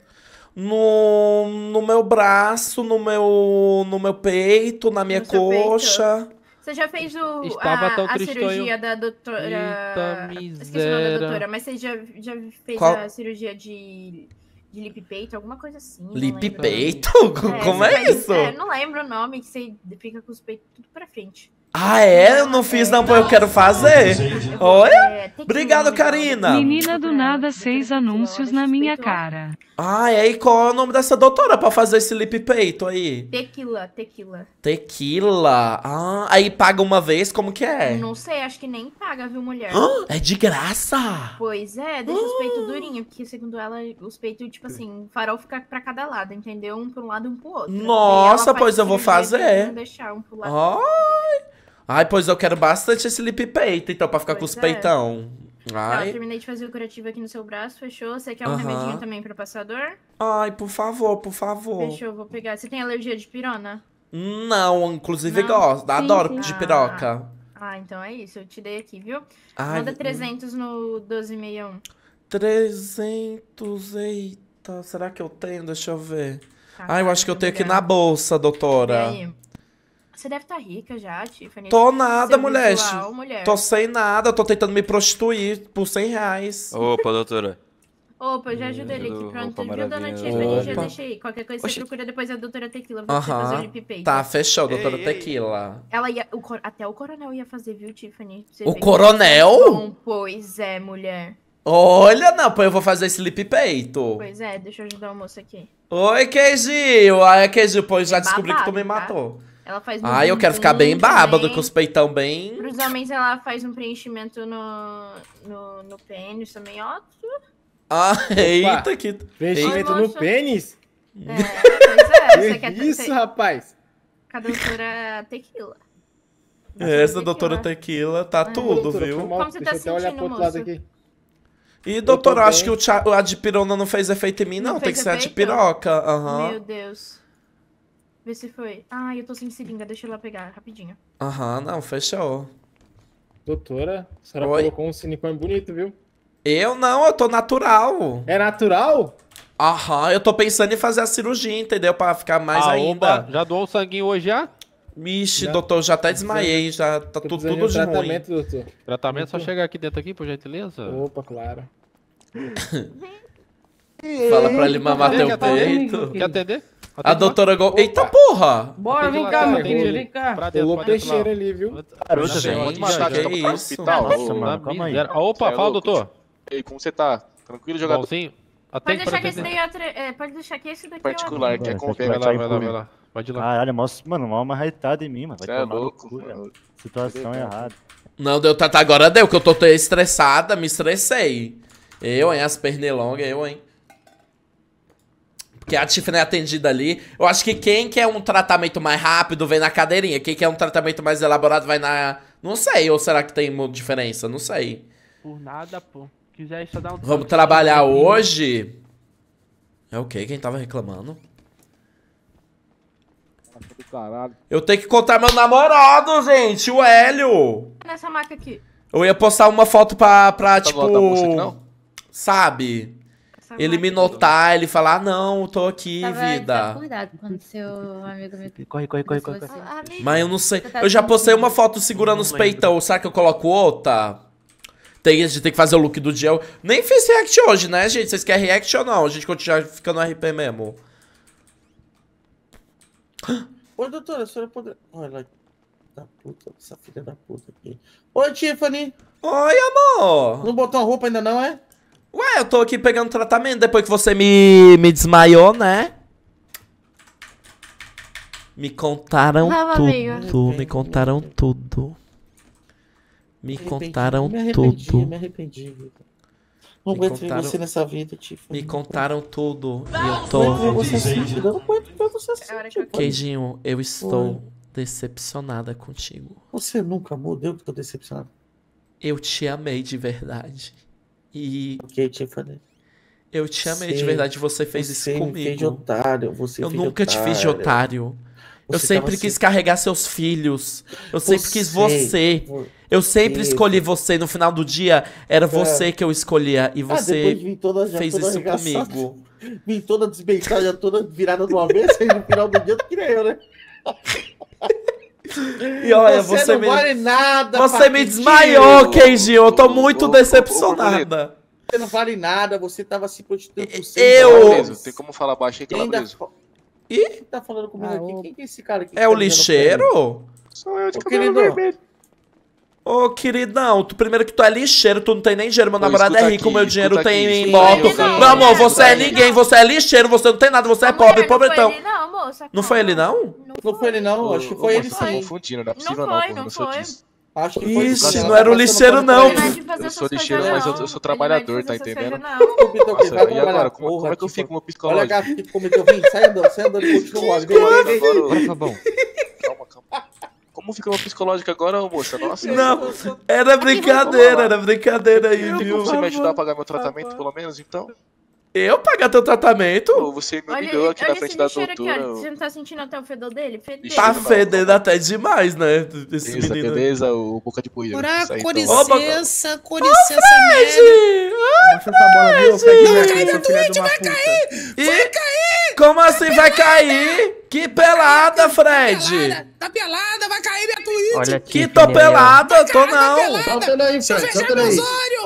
[SPEAKER 1] No, no meu braço, no meu, no meu peito, na minha
[SPEAKER 10] No seu
[SPEAKER 1] coxa.
[SPEAKER 10] Você
[SPEAKER 13] Você já fez o,
[SPEAKER 7] Estava
[SPEAKER 13] a,
[SPEAKER 7] tão
[SPEAKER 13] a
[SPEAKER 7] tristonho.
[SPEAKER 13] cirurgia da doutora...
[SPEAKER 7] Eita
[SPEAKER 13] Esqueci o nome da
[SPEAKER 7] miséria.
[SPEAKER 13] doutora, mas você já, já fez
[SPEAKER 1] Qual?
[SPEAKER 13] a cirurgia de, de lip peito, alguma coisa assim. não
[SPEAKER 1] Lip
[SPEAKER 13] lembro.
[SPEAKER 1] peito?
[SPEAKER 13] É,
[SPEAKER 1] Como
[SPEAKER 13] você
[SPEAKER 1] é
[SPEAKER 13] faz-
[SPEAKER 1] isso?
[SPEAKER 13] É, não lembro o nome, que você fica com os peitos tudo pra frente.
[SPEAKER 1] Ah, é? Eu não fiz não, pô, eu quero fazer. Olha. Obrigado, Karina.
[SPEAKER 2] Menina do nada, seis anúncios na minha cara.
[SPEAKER 1] Ah, e aí qual é o nome dessa doutora pra fazer esse lip peito aí?
[SPEAKER 13] Tequila, tequila.
[SPEAKER 1] Tequila. Ah, aí paga uma vez, como que é?
[SPEAKER 13] Não sei, acho que nem paga, viu, mulher?
[SPEAKER 1] Ah, é de graça.
[SPEAKER 13] Pois é, deixa os peitos durinhos, porque segundo ela, os peitos, tipo assim, o farol fica pra cada lado, entendeu? Um pra um lado e um pro outro.
[SPEAKER 1] Nossa,
[SPEAKER 13] Daí ela
[SPEAKER 1] pois
[SPEAKER 13] faz
[SPEAKER 1] eu vou
[SPEAKER 13] cirurgia de
[SPEAKER 1] fazer.
[SPEAKER 13] não deixar um pro lado.
[SPEAKER 1] Ai. Ai, pois eu quero bastante esse lip peito, então, pra ficar com os
[SPEAKER 13] Pois é.
[SPEAKER 1] peitão.
[SPEAKER 13] Tá, eu
[SPEAKER 1] Ai.
[SPEAKER 13] terminei de fazer o curativo aqui no seu braço, fechou? Você quer um
[SPEAKER 1] Aham.
[SPEAKER 13] remedinho também pra passar dor?
[SPEAKER 1] Ai, por favor, por favor.
[SPEAKER 13] Fechou, vou pegar. Você tem alergia de pirona?
[SPEAKER 1] Não, inclusive
[SPEAKER 13] Não?
[SPEAKER 1] gosto.
[SPEAKER 13] Sim,
[SPEAKER 1] Adoro
[SPEAKER 13] sim.
[SPEAKER 1] de
[SPEAKER 13] Ah.
[SPEAKER 1] piroca.
[SPEAKER 13] Ah, então é isso, eu te dei aqui, viu?
[SPEAKER 1] Ai,
[SPEAKER 13] Manda trezentos no doze sessenta e um.
[SPEAKER 1] trezentos, eita, será que eu tenho? Deixa eu ver.
[SPEAKER 13] Tá,
[SPEAKER 1] Ah, eu
[SPEAKER 13] tá,
[SPEAKER 1] acho que eu
[SPEAKER 13] muito
[SPEAKER 1] tenho aqui
[SPEAKER 13] obrigada.
[SPEAKER 1] na bolsa,
[SPEAKER 13] E
[SPEAKER 1] doutora.
[SPEAKER 13] aí? Você deve estar rica já, Tiffany.
[SPEAKER 1] Tô nada,
[SPEAKER 13] Seu
[SPEAKER 1] mulher.
[SPEAKER 13] visual, mulher.
[SPEAKER 1] Tô sem nada, tô tentando me prostituir por cem reais.
[SPEAKER 11] Opa, doutora.
[SPEAKER 13] Opa, eu já ajudei ele aqui,
[SPEAKER 11] Opa,
[SPEAKER 13] pronto. Viu, dona
[SPEAKER 11] maravilha.
[SPEAKER 13] Tiffany? Já
[SPEAKER 1] Opa.
[SPEAKER 13] deixei. Qualquer coisa
[SPEAKER 1] Oxi.
[SPEAKER 13] você procura depois a doutora Tequila pra você fazer o
[SPEAKER 1] Aham.
[SPEAKER 13] lip peito.
[SPEAKER 1] Tá, fechou, doutora
[SPEAKER 11] Ei, ei.
[SPEAKER 1] Tequila.
[SPEAKER 13] Ela ia, o cor- até o coronel ia fazer, viu, Tiffany? Você
[SPEAKER 1] O
[SPEAKER 13] vê que
[SPEAKER 1] coronel?
[SPEAKER 13] é bom. Pois é, mulher.
[SPEAKER 1] Olha, não, pô, eu vou fazer esse lip peito.
[SPEAKER 13] Pois é, deixa eu ajudar o moço aqui.
[SPEAKER 1] Oi, Queijinho. Ai, Queijinho, pô, eu já
[SPEAKER 13] É
[SPEAKER 1] descobri que tu me
[SPEAKER 13] babado, tá?
[SPEAKER 1] matou.
[SPEAKER 13] Ela faz no
[SPEAKER 1] Ai, eu quero ficar bem
[SPEAKER 13] bumbum
[SPEAKER 1] bábado,
[SPEAKER 13] também.
[SPEAKER 1] com os peitão bem...
[SPEAKER 13] Pros homens, ela faz um preenchimento no, no, no pênis também, ó.
[SPEAKER 1] Ah, eita, que...
[SPEAKER 13] Preenchimento
[SPEAKER 14] no pênis?
[SPEAKER 13] É, pois é. Você quer
[SPEAKER 14] Que isso,
[SPEAKER 13] você-
[SPEAKER 14] rapaz?
[SPEAKER 13] Com a doutora Tequila.
[SPEAKER 1] Essa doutora Tequila tá tudo,
[SPEAKER 14] Doutora,
[SPEAKER 1] viu?
[SPEAKER 14] foi mal.
[SPEAKER 13] Como você tá
[SPEAKER 14] Deixa eu até olhar
[SPEAKER 13] sentindo,
[SPEAKER 14] pro outro lado
[SPEAKER 13] moço?
[SPEAKER 14] aqui.
[SPEAKER 1] E, doutora,
[SPEAKER 14] tô
[SPEAKER 1] eu acho
[SPEAKER 14] bem.
[SPEAKER 1] que o cha- a de pirona não fez efeito em mim, não.
[SPEAKER 13] Não
[SPEAKER 1] Tem
[SPEAKER 13] fez
[SPEAKER 1] que ser a de
[SPEAKER 13] efeito?
[SPEAKER 1] piroca. Aham.
[SPEAKER 13] Meu Deus. Vê se foi. Ai, eu tô sem seringa, deixa eu lá pegar, rapidinho.
[SPEAKER 1] Aham, não, fechou.
[SPEAKER 14] Doutora, a senhora
[SPEAKER 1] Oi.
[SPEAKER 14] colocou um silicone bonito, viu?
[SPEAKER 1] Eu não, eu tô natural.
[SPEAKER 14] É natural?
[SPEAKER 1] Aham, eu tô pensando em fazer a cirurgia, entendeu? Pra ficar mais
[SPEAKER 7] Ah,
[SPEAKER 1] ainda.
[SPEAKER 7] opa, já doou um sanguinho hoje já?
[SPEAKER 1] Vixe,
[SPEAKER 14] Já-
[SPEAKER 1] doutor, já até desmaiei, já tá
[SPEAKER 14] Tô
[SPEAKER 1] tu-
[SPEAKER 14] precisando
[SPEAKER 1] tudo
[SPEAKER 14] de
[SPEAKER 1] de
[SPEAKER 14] um
[SPEAKER 1] ruim.
[SPEAKER 14] tratamento, doutor.
[SPEAKER 7] Tratamento, só chegar aqui dentro aqui, por gentileza.
[SPEAKER 14] Opa, claro.
[SPEAKER 1] Fala pra ele mamar
[SPEAKER 7] Quer
[SPEAKER 1] teu
[SPEAKER 7] atender?
[SPEAKER 1] peito.
[SPEAKER 7] Quer atender?
[SPEAKER 1] A
[SPEAKER 7] Atende
[SPEAKER 1] doutora Gol... Eita porra!
[SPEAKER 3] Bora,
[SPEAKER 7] Atende
[SPEAKER 3] vem
[SPEAKER 7] lá,
[SPEAKER 3] cá,
[SPEAKER 7] cara,
[SPEAKER 3] meu
[SPEAKER 7] atende
[SPEAKER 3] filho,
[SPEAKER 7] ali.
[SPEAKER 3] vem cá.
[SPEAKER 7] Pra dentro,
[SPEAKER 14] Rolou
[SPEAKER 7] pra dentro lá.
[SPEAKER 14] peixeira ali, viu?
[SPEAKER 11] Garota,
[SPEAKER 1] Gente,
[SPEAKER 11] você pode matar,
[SPEAKER 1] que
[SPEAKER 11] tá pro
[SPEAKER 1] isso?
[SPEAKER 11] hospital.
[SPEAKER 7] Nossa,
[SPEAKER 11] Ô,
[SPEAKER 7] mano,
[SPEAKER 11] calma aí.
[SPEAKER 7] miséria. Opa,
[SPEAKER 11] Cê é
[SPEAKER 7] fala,
[SPEAKER 11] louco.
[SPEAKER 7] doutor.
[SPEAKER 11] E aí, como você tá? Tranquilo, jogador?
[SPEAKER 7] Bonzinho?
[SPEAKER 13] Pode
[SPEAKER 7] Atende pra
[SPEAKER 13] deixar que esse
[SPEAKER 7] atender.
[SPEAKER 13] daí é, outra- é, pode deixar que esse daqui
[SPEAKER 11] Particular,
[SPEAKER 13] é
[SPEAKER 11] quer
[SPEAKER 13] o
[SPEAKER 11] confiar,
[SPEAKER 7] Vai lá,
[SPEAKER 11] vai
[SPEAKER 7] vai lá, vai lá. Pode ir lá.
[SPEAKER 15] Caralho, mostra, mano, mal uma raitada em mim, mano. Vai
[SPEAKER 11] Você é
[SPEAKER 15] tomar no
[SPEAKER 11] louco,
[SPEAKER 15] cu, velho.
[SPEAKER 11] mano.
[SPEAKER 15] Situação errada.
[SPEAKER 1] Não, deu tá, agora deu, que eu tô tão estressada, me estressei. Eu, hein, as pernilongas, eu, hein. Porque a Tiffany é atendida ali. Eu acho que quem quer um tratamento mais rápido vem na cadeirinha. Quem quer um tratamento mais elaborado vai na... Não sei, ou será que tem uma diferença? Não sei.
[SPEAKER 16] Por nada, pô. Quiser só dar um
[SPEAKER 1] Vamos
[SPEAKER 16] toque,
[SPEAKER 1] trabalhar
[SPEAKER 16] só um
[SPEAKER 1] hoje? É o quê? Quem tava reclamando?
[SPEAKER 14] Do caralho.
[SPEAKER 1] Eu tenho que contar meu namorado, gente, o Hélio.
[SPEAKER 13] Nessa maca aqui.
[SPEAKER 1] Eu ia postar uma foto pra, pra
[SPEAKER 11] Tá
[SPEAKER 1] tipo...
[SPEAKER 11] do lado da moça aqui, não?
[SPEAKER 1] Sabe?
[SPEAKER 13] Essa
[SPEAKER 1] Ele
[SPEAKER 13] maca
[SPEAKER 1] me
[SPEAKER 13] aqui.
[SPEAKER 1] notar, ele falar, ah, não, tô aqui,
[SPEAKER 10] Tava, tava
[SPEAKER 1] vida.
[SPEAKER 10] cuidado quando seu amigo me...
[SPEAKER 15] Corre, corre, corre, corre.
[SPEAKER 10] Você-
[SPEAKER 13] Ah, amigo.
[SPEAKER 1] Mas eu não sei.
[SPEAKER 10] Você tá
[SPEAKER 1] Eu já postei
[SPEAKER 10] sentindo?
[SPEAKER 1] uma foto segurando os
[SPEAKER 15] Não lembro.
[SPEAKER 1] peitão. Será que eu coloco outra? Tem, a gente tem que fazer o look do dia. Eu nem fiz react hoje, né, gente? Vocês querem react ou não? A gente continua ficando no R P mesmo.
[SPEAKER 9] Oi, doutora, a senhora pode... Olha, da puta, essa filha da puta aqui. Oi, Tiffany.
[SPEAKER 1] Oi, amor.
[SPEAKER 9] Não botou a roupa ainda não, é?
[SPEAKER 1] Ué, eu tô aqui pegando tratamento depois que você me, me desmaiou, né? Me contaram
[SPEAKER 13] Vamos, amigo.
[SPEAKER 1] tudo. Me contaram tudo. Me
[SPEAKER 9] arrependi,
[SPEAKER 1] contaram
[SPEAKER 9] me arrependi,
[SPEAKER 1] tudo.
[SPEAKER 9] Me arrependi, vida. Não
[SPEAKER 1] Me
[SPEAKER 9] aguento ver
[SPEAKER 1] contaram-
[SPEAKER 9] você nessa vida, Tiffany.
[SPEAKER 1] Me contaram tudo. E eu
[SPEAKER 9] Não aguento ver
[SPEAKER 1] tô.
[SPEAKER 9] você assim, vida. Eu não aguento ver você assim,
[SPEAKER 13] É hora que eu-
[SPEAKER 9] Tiffany.
[SPEAKER 1] Queijinho, eu estou decepcionada contigo.
[SPEAKER 9] Você nunca muda, eu que tô decepcionado.
[SPEAKER 1] Eu te amei de verdade. E
[SPEAKER 9] Ok, Tiffany.
[SPEAKER 1] eu te amei de
[SPEAKER 9] Sei,
[SPEAKER 1] verdade. Você fez
[SPEAKER 9] você
[SPEAKER 1] isso
[SPEAKER 9] me fez de
[SPEAKER 1] comigo.
[SPEAKER 9] otário, você
[SPEAKER 1] Eu
[SPEAKER 9] fez de
[SPEAKER 1] nunca te fiz de otário. Eu
[SPEAKER 9] Você
[SPEAKER 1] sempre
[SPEAKER 9] tava
[SPEAKER 1] quis
[SPEAKER 9] assim-
[SPEAKER 1] carregar seus filhos. Eu sempre quis
[SPEAKER 9] Você-
[SPEAKER 1] você. Eu sempre
[SPEAKER 9] Você-
[SPEAKER 1] escolhi você. No final do dia, era você que eu escolhia. E
[SPEAKER 9] Ah, depois
[SPEAKER 1] você
[SPEAKER 9] vim toda, já
[SPEAKER 1] fez
[SPEAKER 9] toda
[SPEAKER 1] isso
[SPEAKER 9] arregaçada.
[SPEAKER 1] comigo.
[SPEAKER 9] Vim toda desbeitada, já toda virada de uma vez, aí no final do dia tu queria eu, né?
[SPEAKER 1] E olha,
[SPEAKER 9] você,
[SPEAKER 1] você
[SPEAKER 9] não
[SPEAKER 1] me...
[SPEAKER 9] vale nada,
[SPEAKER 1] Você me
[SPEAKER 9] Paquitinho.
[SPEAKER 1] desmaiou, Kenjinho. Eu tô muito decepcionada.
[SPEAKER 9] Você não vale nada, você tava se prostituindo por cem
[SPEAKER 1] Eu-
[SPEAKER 9] dólares.
[SPEAKER 11] Preso, tem como falar baixo aí que ela
[SPEAKER 9] Ainda
[SPEAKER 11] preso.
[SPEAKER 9] fo-
[SPEAKER 1] Ih?
[SPEAKER 9] Quem tá falando comigo aqui? Quem que é esse cara aqui? que
[SPEAKER 1] É
[SPEAKER 9] tá
[SPEAKER 1] o
[SPEAKER 9] me dando
[SPEAKER 1] lixeiro?
[SPEAKER 11] Sou eu de
[SPEAKER 9] Ô,
[SPEAKER 11] cabelo
[SPEAKER 9] querido.
[SPEAKER 11] vermelho.
[SPEAKER 1] Ô, queridão, tu, primeiro que tu é lixeiro, tu não tem nem dinheiro. Meu
[SPEAKER 11] Ô,
[SPEAKER 1] namorado é
[SPEAKER 11] escuta
[SPEAKER 1] rico,
[SPEAKER 11] aqui,
[SPEAKER 1] meu dinheiro
[SPEAKER 11] escuta
[SPEAKER 1] tem
[SPEAKER 11] aqui,
[SPEAKER 1] em
[SPEAKER 11] escuta
[SPEAKER 1] moto.
[SPEAKER 11] aí, ô,
[SPEAKER 1] Meu amor,
[SPEAKER 11] escuta
[SPEAKER 1] você é
[SPEAKER 11] aí.
[SPEAKER 1] ninguém, você é lixeiro, você não tem nada, você é pobre, pobretão.
[SPEAKER 13] Não foi ele, não, moça.
[SPEAKER 1] Não foi ele, não?
[SPEAKER 9] Não foi ele não, acho que foi
[SPEAKER 11] Ô,
[SPEAKER 9] ele
[SPEAKER 11] você tá
[SPEAKER 9] sim.
[SPEAKER 11] confundindo, não é possível
[SPEAKER 13] Não
[SPEAKER 11] não,
[SPEAKER 13] foi,
[SPEAKER 11] pô, eu
[SPEAKER 13] não
[SPEAKER 11] não sou
[SPEAKER 13] foi.
[SPEAKER 11] disso.
[SPEAKER 9] Acho que foi
[SPEAKER 1] Ixi,
[SPEAKER 9] ela
[SPEAKER 1] não
[SPEAKER 9] tá
[SPEAKER 1] era o
[SPEAKER 9] passando
[SPEAKER 1] lixeiro,
[SPEAKER 9] pano
[SPEAKER 1] não.
[SPEAKER 9] pra ele.
[SPEAKER 13] Não é de fazer
[SPEAKER 11] Eu sou
[SPEAKER 13] essas
[SPEAKER 11] lixeiro,
[SPEAKER 13] coisas,
[SPEAKER 11] mas eu,
[SPEAKER 13] não.
[SPEAKER 11] eu sou
[SPEAKER 13] Ele
[SPEAKER 11] trabalhador,
[SPEAKER 13] não é de
[SPEAKER 11] tá
[SPEAKER 13] fazer essas
[SPEAKER 11] entendendo?
[SPEAKER 13] coisas, não.
[SPEAKER 9] Então, Vitor,
[SPEAKER 11] Nossa,
[SPEAKER 9] vai
[SPEAKER 11] e
[SPEAKER 9] trabalhar,
[SPEAKER 11] agora? Como,
[SPEAKER 9] porra,
[SPEAKER 11] como é que eu
[SPEAKER 9] tipo,
[SPEAKER 11] fico meu
[SPEAKER 9] Olha a
[SPEAKER 11] psicológico?
[SPEAKER 9] gata que cometeu, vem, sai andando, sai andando e continua o áudio. Vem, vem, vem, vem.
[SPEAKER 7] Bora, Fabão.
[SPEAKER 11] Calma, calma. Como fica meu psicológico agora, ô, moça? Nossa.
[SPEAKER 1] Não, era brincadeira, era brincadeira aí,
[SPEAKER 11] Tem
[SPEAKER 1] viu?
[SPEAKER 11] como você me ajudar a pagar meu tratamento, pelo menos, então?
[SPEAKER 1] Eu pagar teu tratamento?
[SPEAKER 11] Pô, você me humilhou
[SPEAKER 13] Olha,
[SPEAKER 11] aqui
[SPEAKER 13] olha
[SPEAKER 11] na frente
[SPEAKER 13] esse
[SPEAKER 11] da
[SPEAKER 13] lixeiro aqui,
[SPEAKER 11] doutora.
[SPEAKER 13] olha.
[SPEAKER 11] ô.
[SPEAKER 13] Você não tá sentindo até o fedor dele? Fedeu.
[SPEAKER 1] Tá
[SPEAKER 11] Não,
[SPEAKER 1] fedendo até demais, né? Esse
[SPEAKER 11] Beleza,
[SPEAKER 1] menino.
[SPEAKER 11] beleza, o boca de poeira.
[SPEAKER 12] Ora,
[SPEAKER 11] Isso aí,
[SPEAKER 12] com
[SPEAKER 11] então.
[SPEAKER 1] Opa,
[SPEAKER 12] licença, com licença, merda.
[SPEAKER 1] Fred!
[SPEAKER 16] Baixa essa bola, viu, Fred
[SPEAKER 12] Vai
[SPEAKER 16] Mercury,
[SPEAKER 12] cair
[SPEAKER 16] seu
[SPEAKER 12] no
[SPEAKER 16] filho de
[SPEAKER 12] Twitch,
[SPEAKER 16] uma
[SPEAKER 12] vai
[SPEAKER 16] puta.
[SPEAKER 12] cair!
[SPEAKER 1] E-
[SPEAKER 12] Vai cair!
[SPEAKER 1] Como assim vai cair? Que pelada, Fred!
[SPEAKER 12] Pelada, tá pelada, vai cair minha Twitch!
[SPEAKER 7] Olha,
[SPEAKER 1] Que
[SPEAKER 7] Tiffany
[SPEAKER 1] tô
[SPEAKER 7] aí, ó.
[SPEAKER 1] pelada, tô
[SPEAKER 12] Caralho, tá
[SPEAKER 1] não.
[SPEAKER 12] pelada.
[SPEAKER 4] Solta ele aí,
[SPEAKER 12] Se eu
[SPEAKER 4] Fred,
[SPEAKER 12] fechar
[SPEAKER 4] solta ele
[SPEAKER 12] meus
[SPEAKER 4] aí.
[SPEAKER 12] olhos,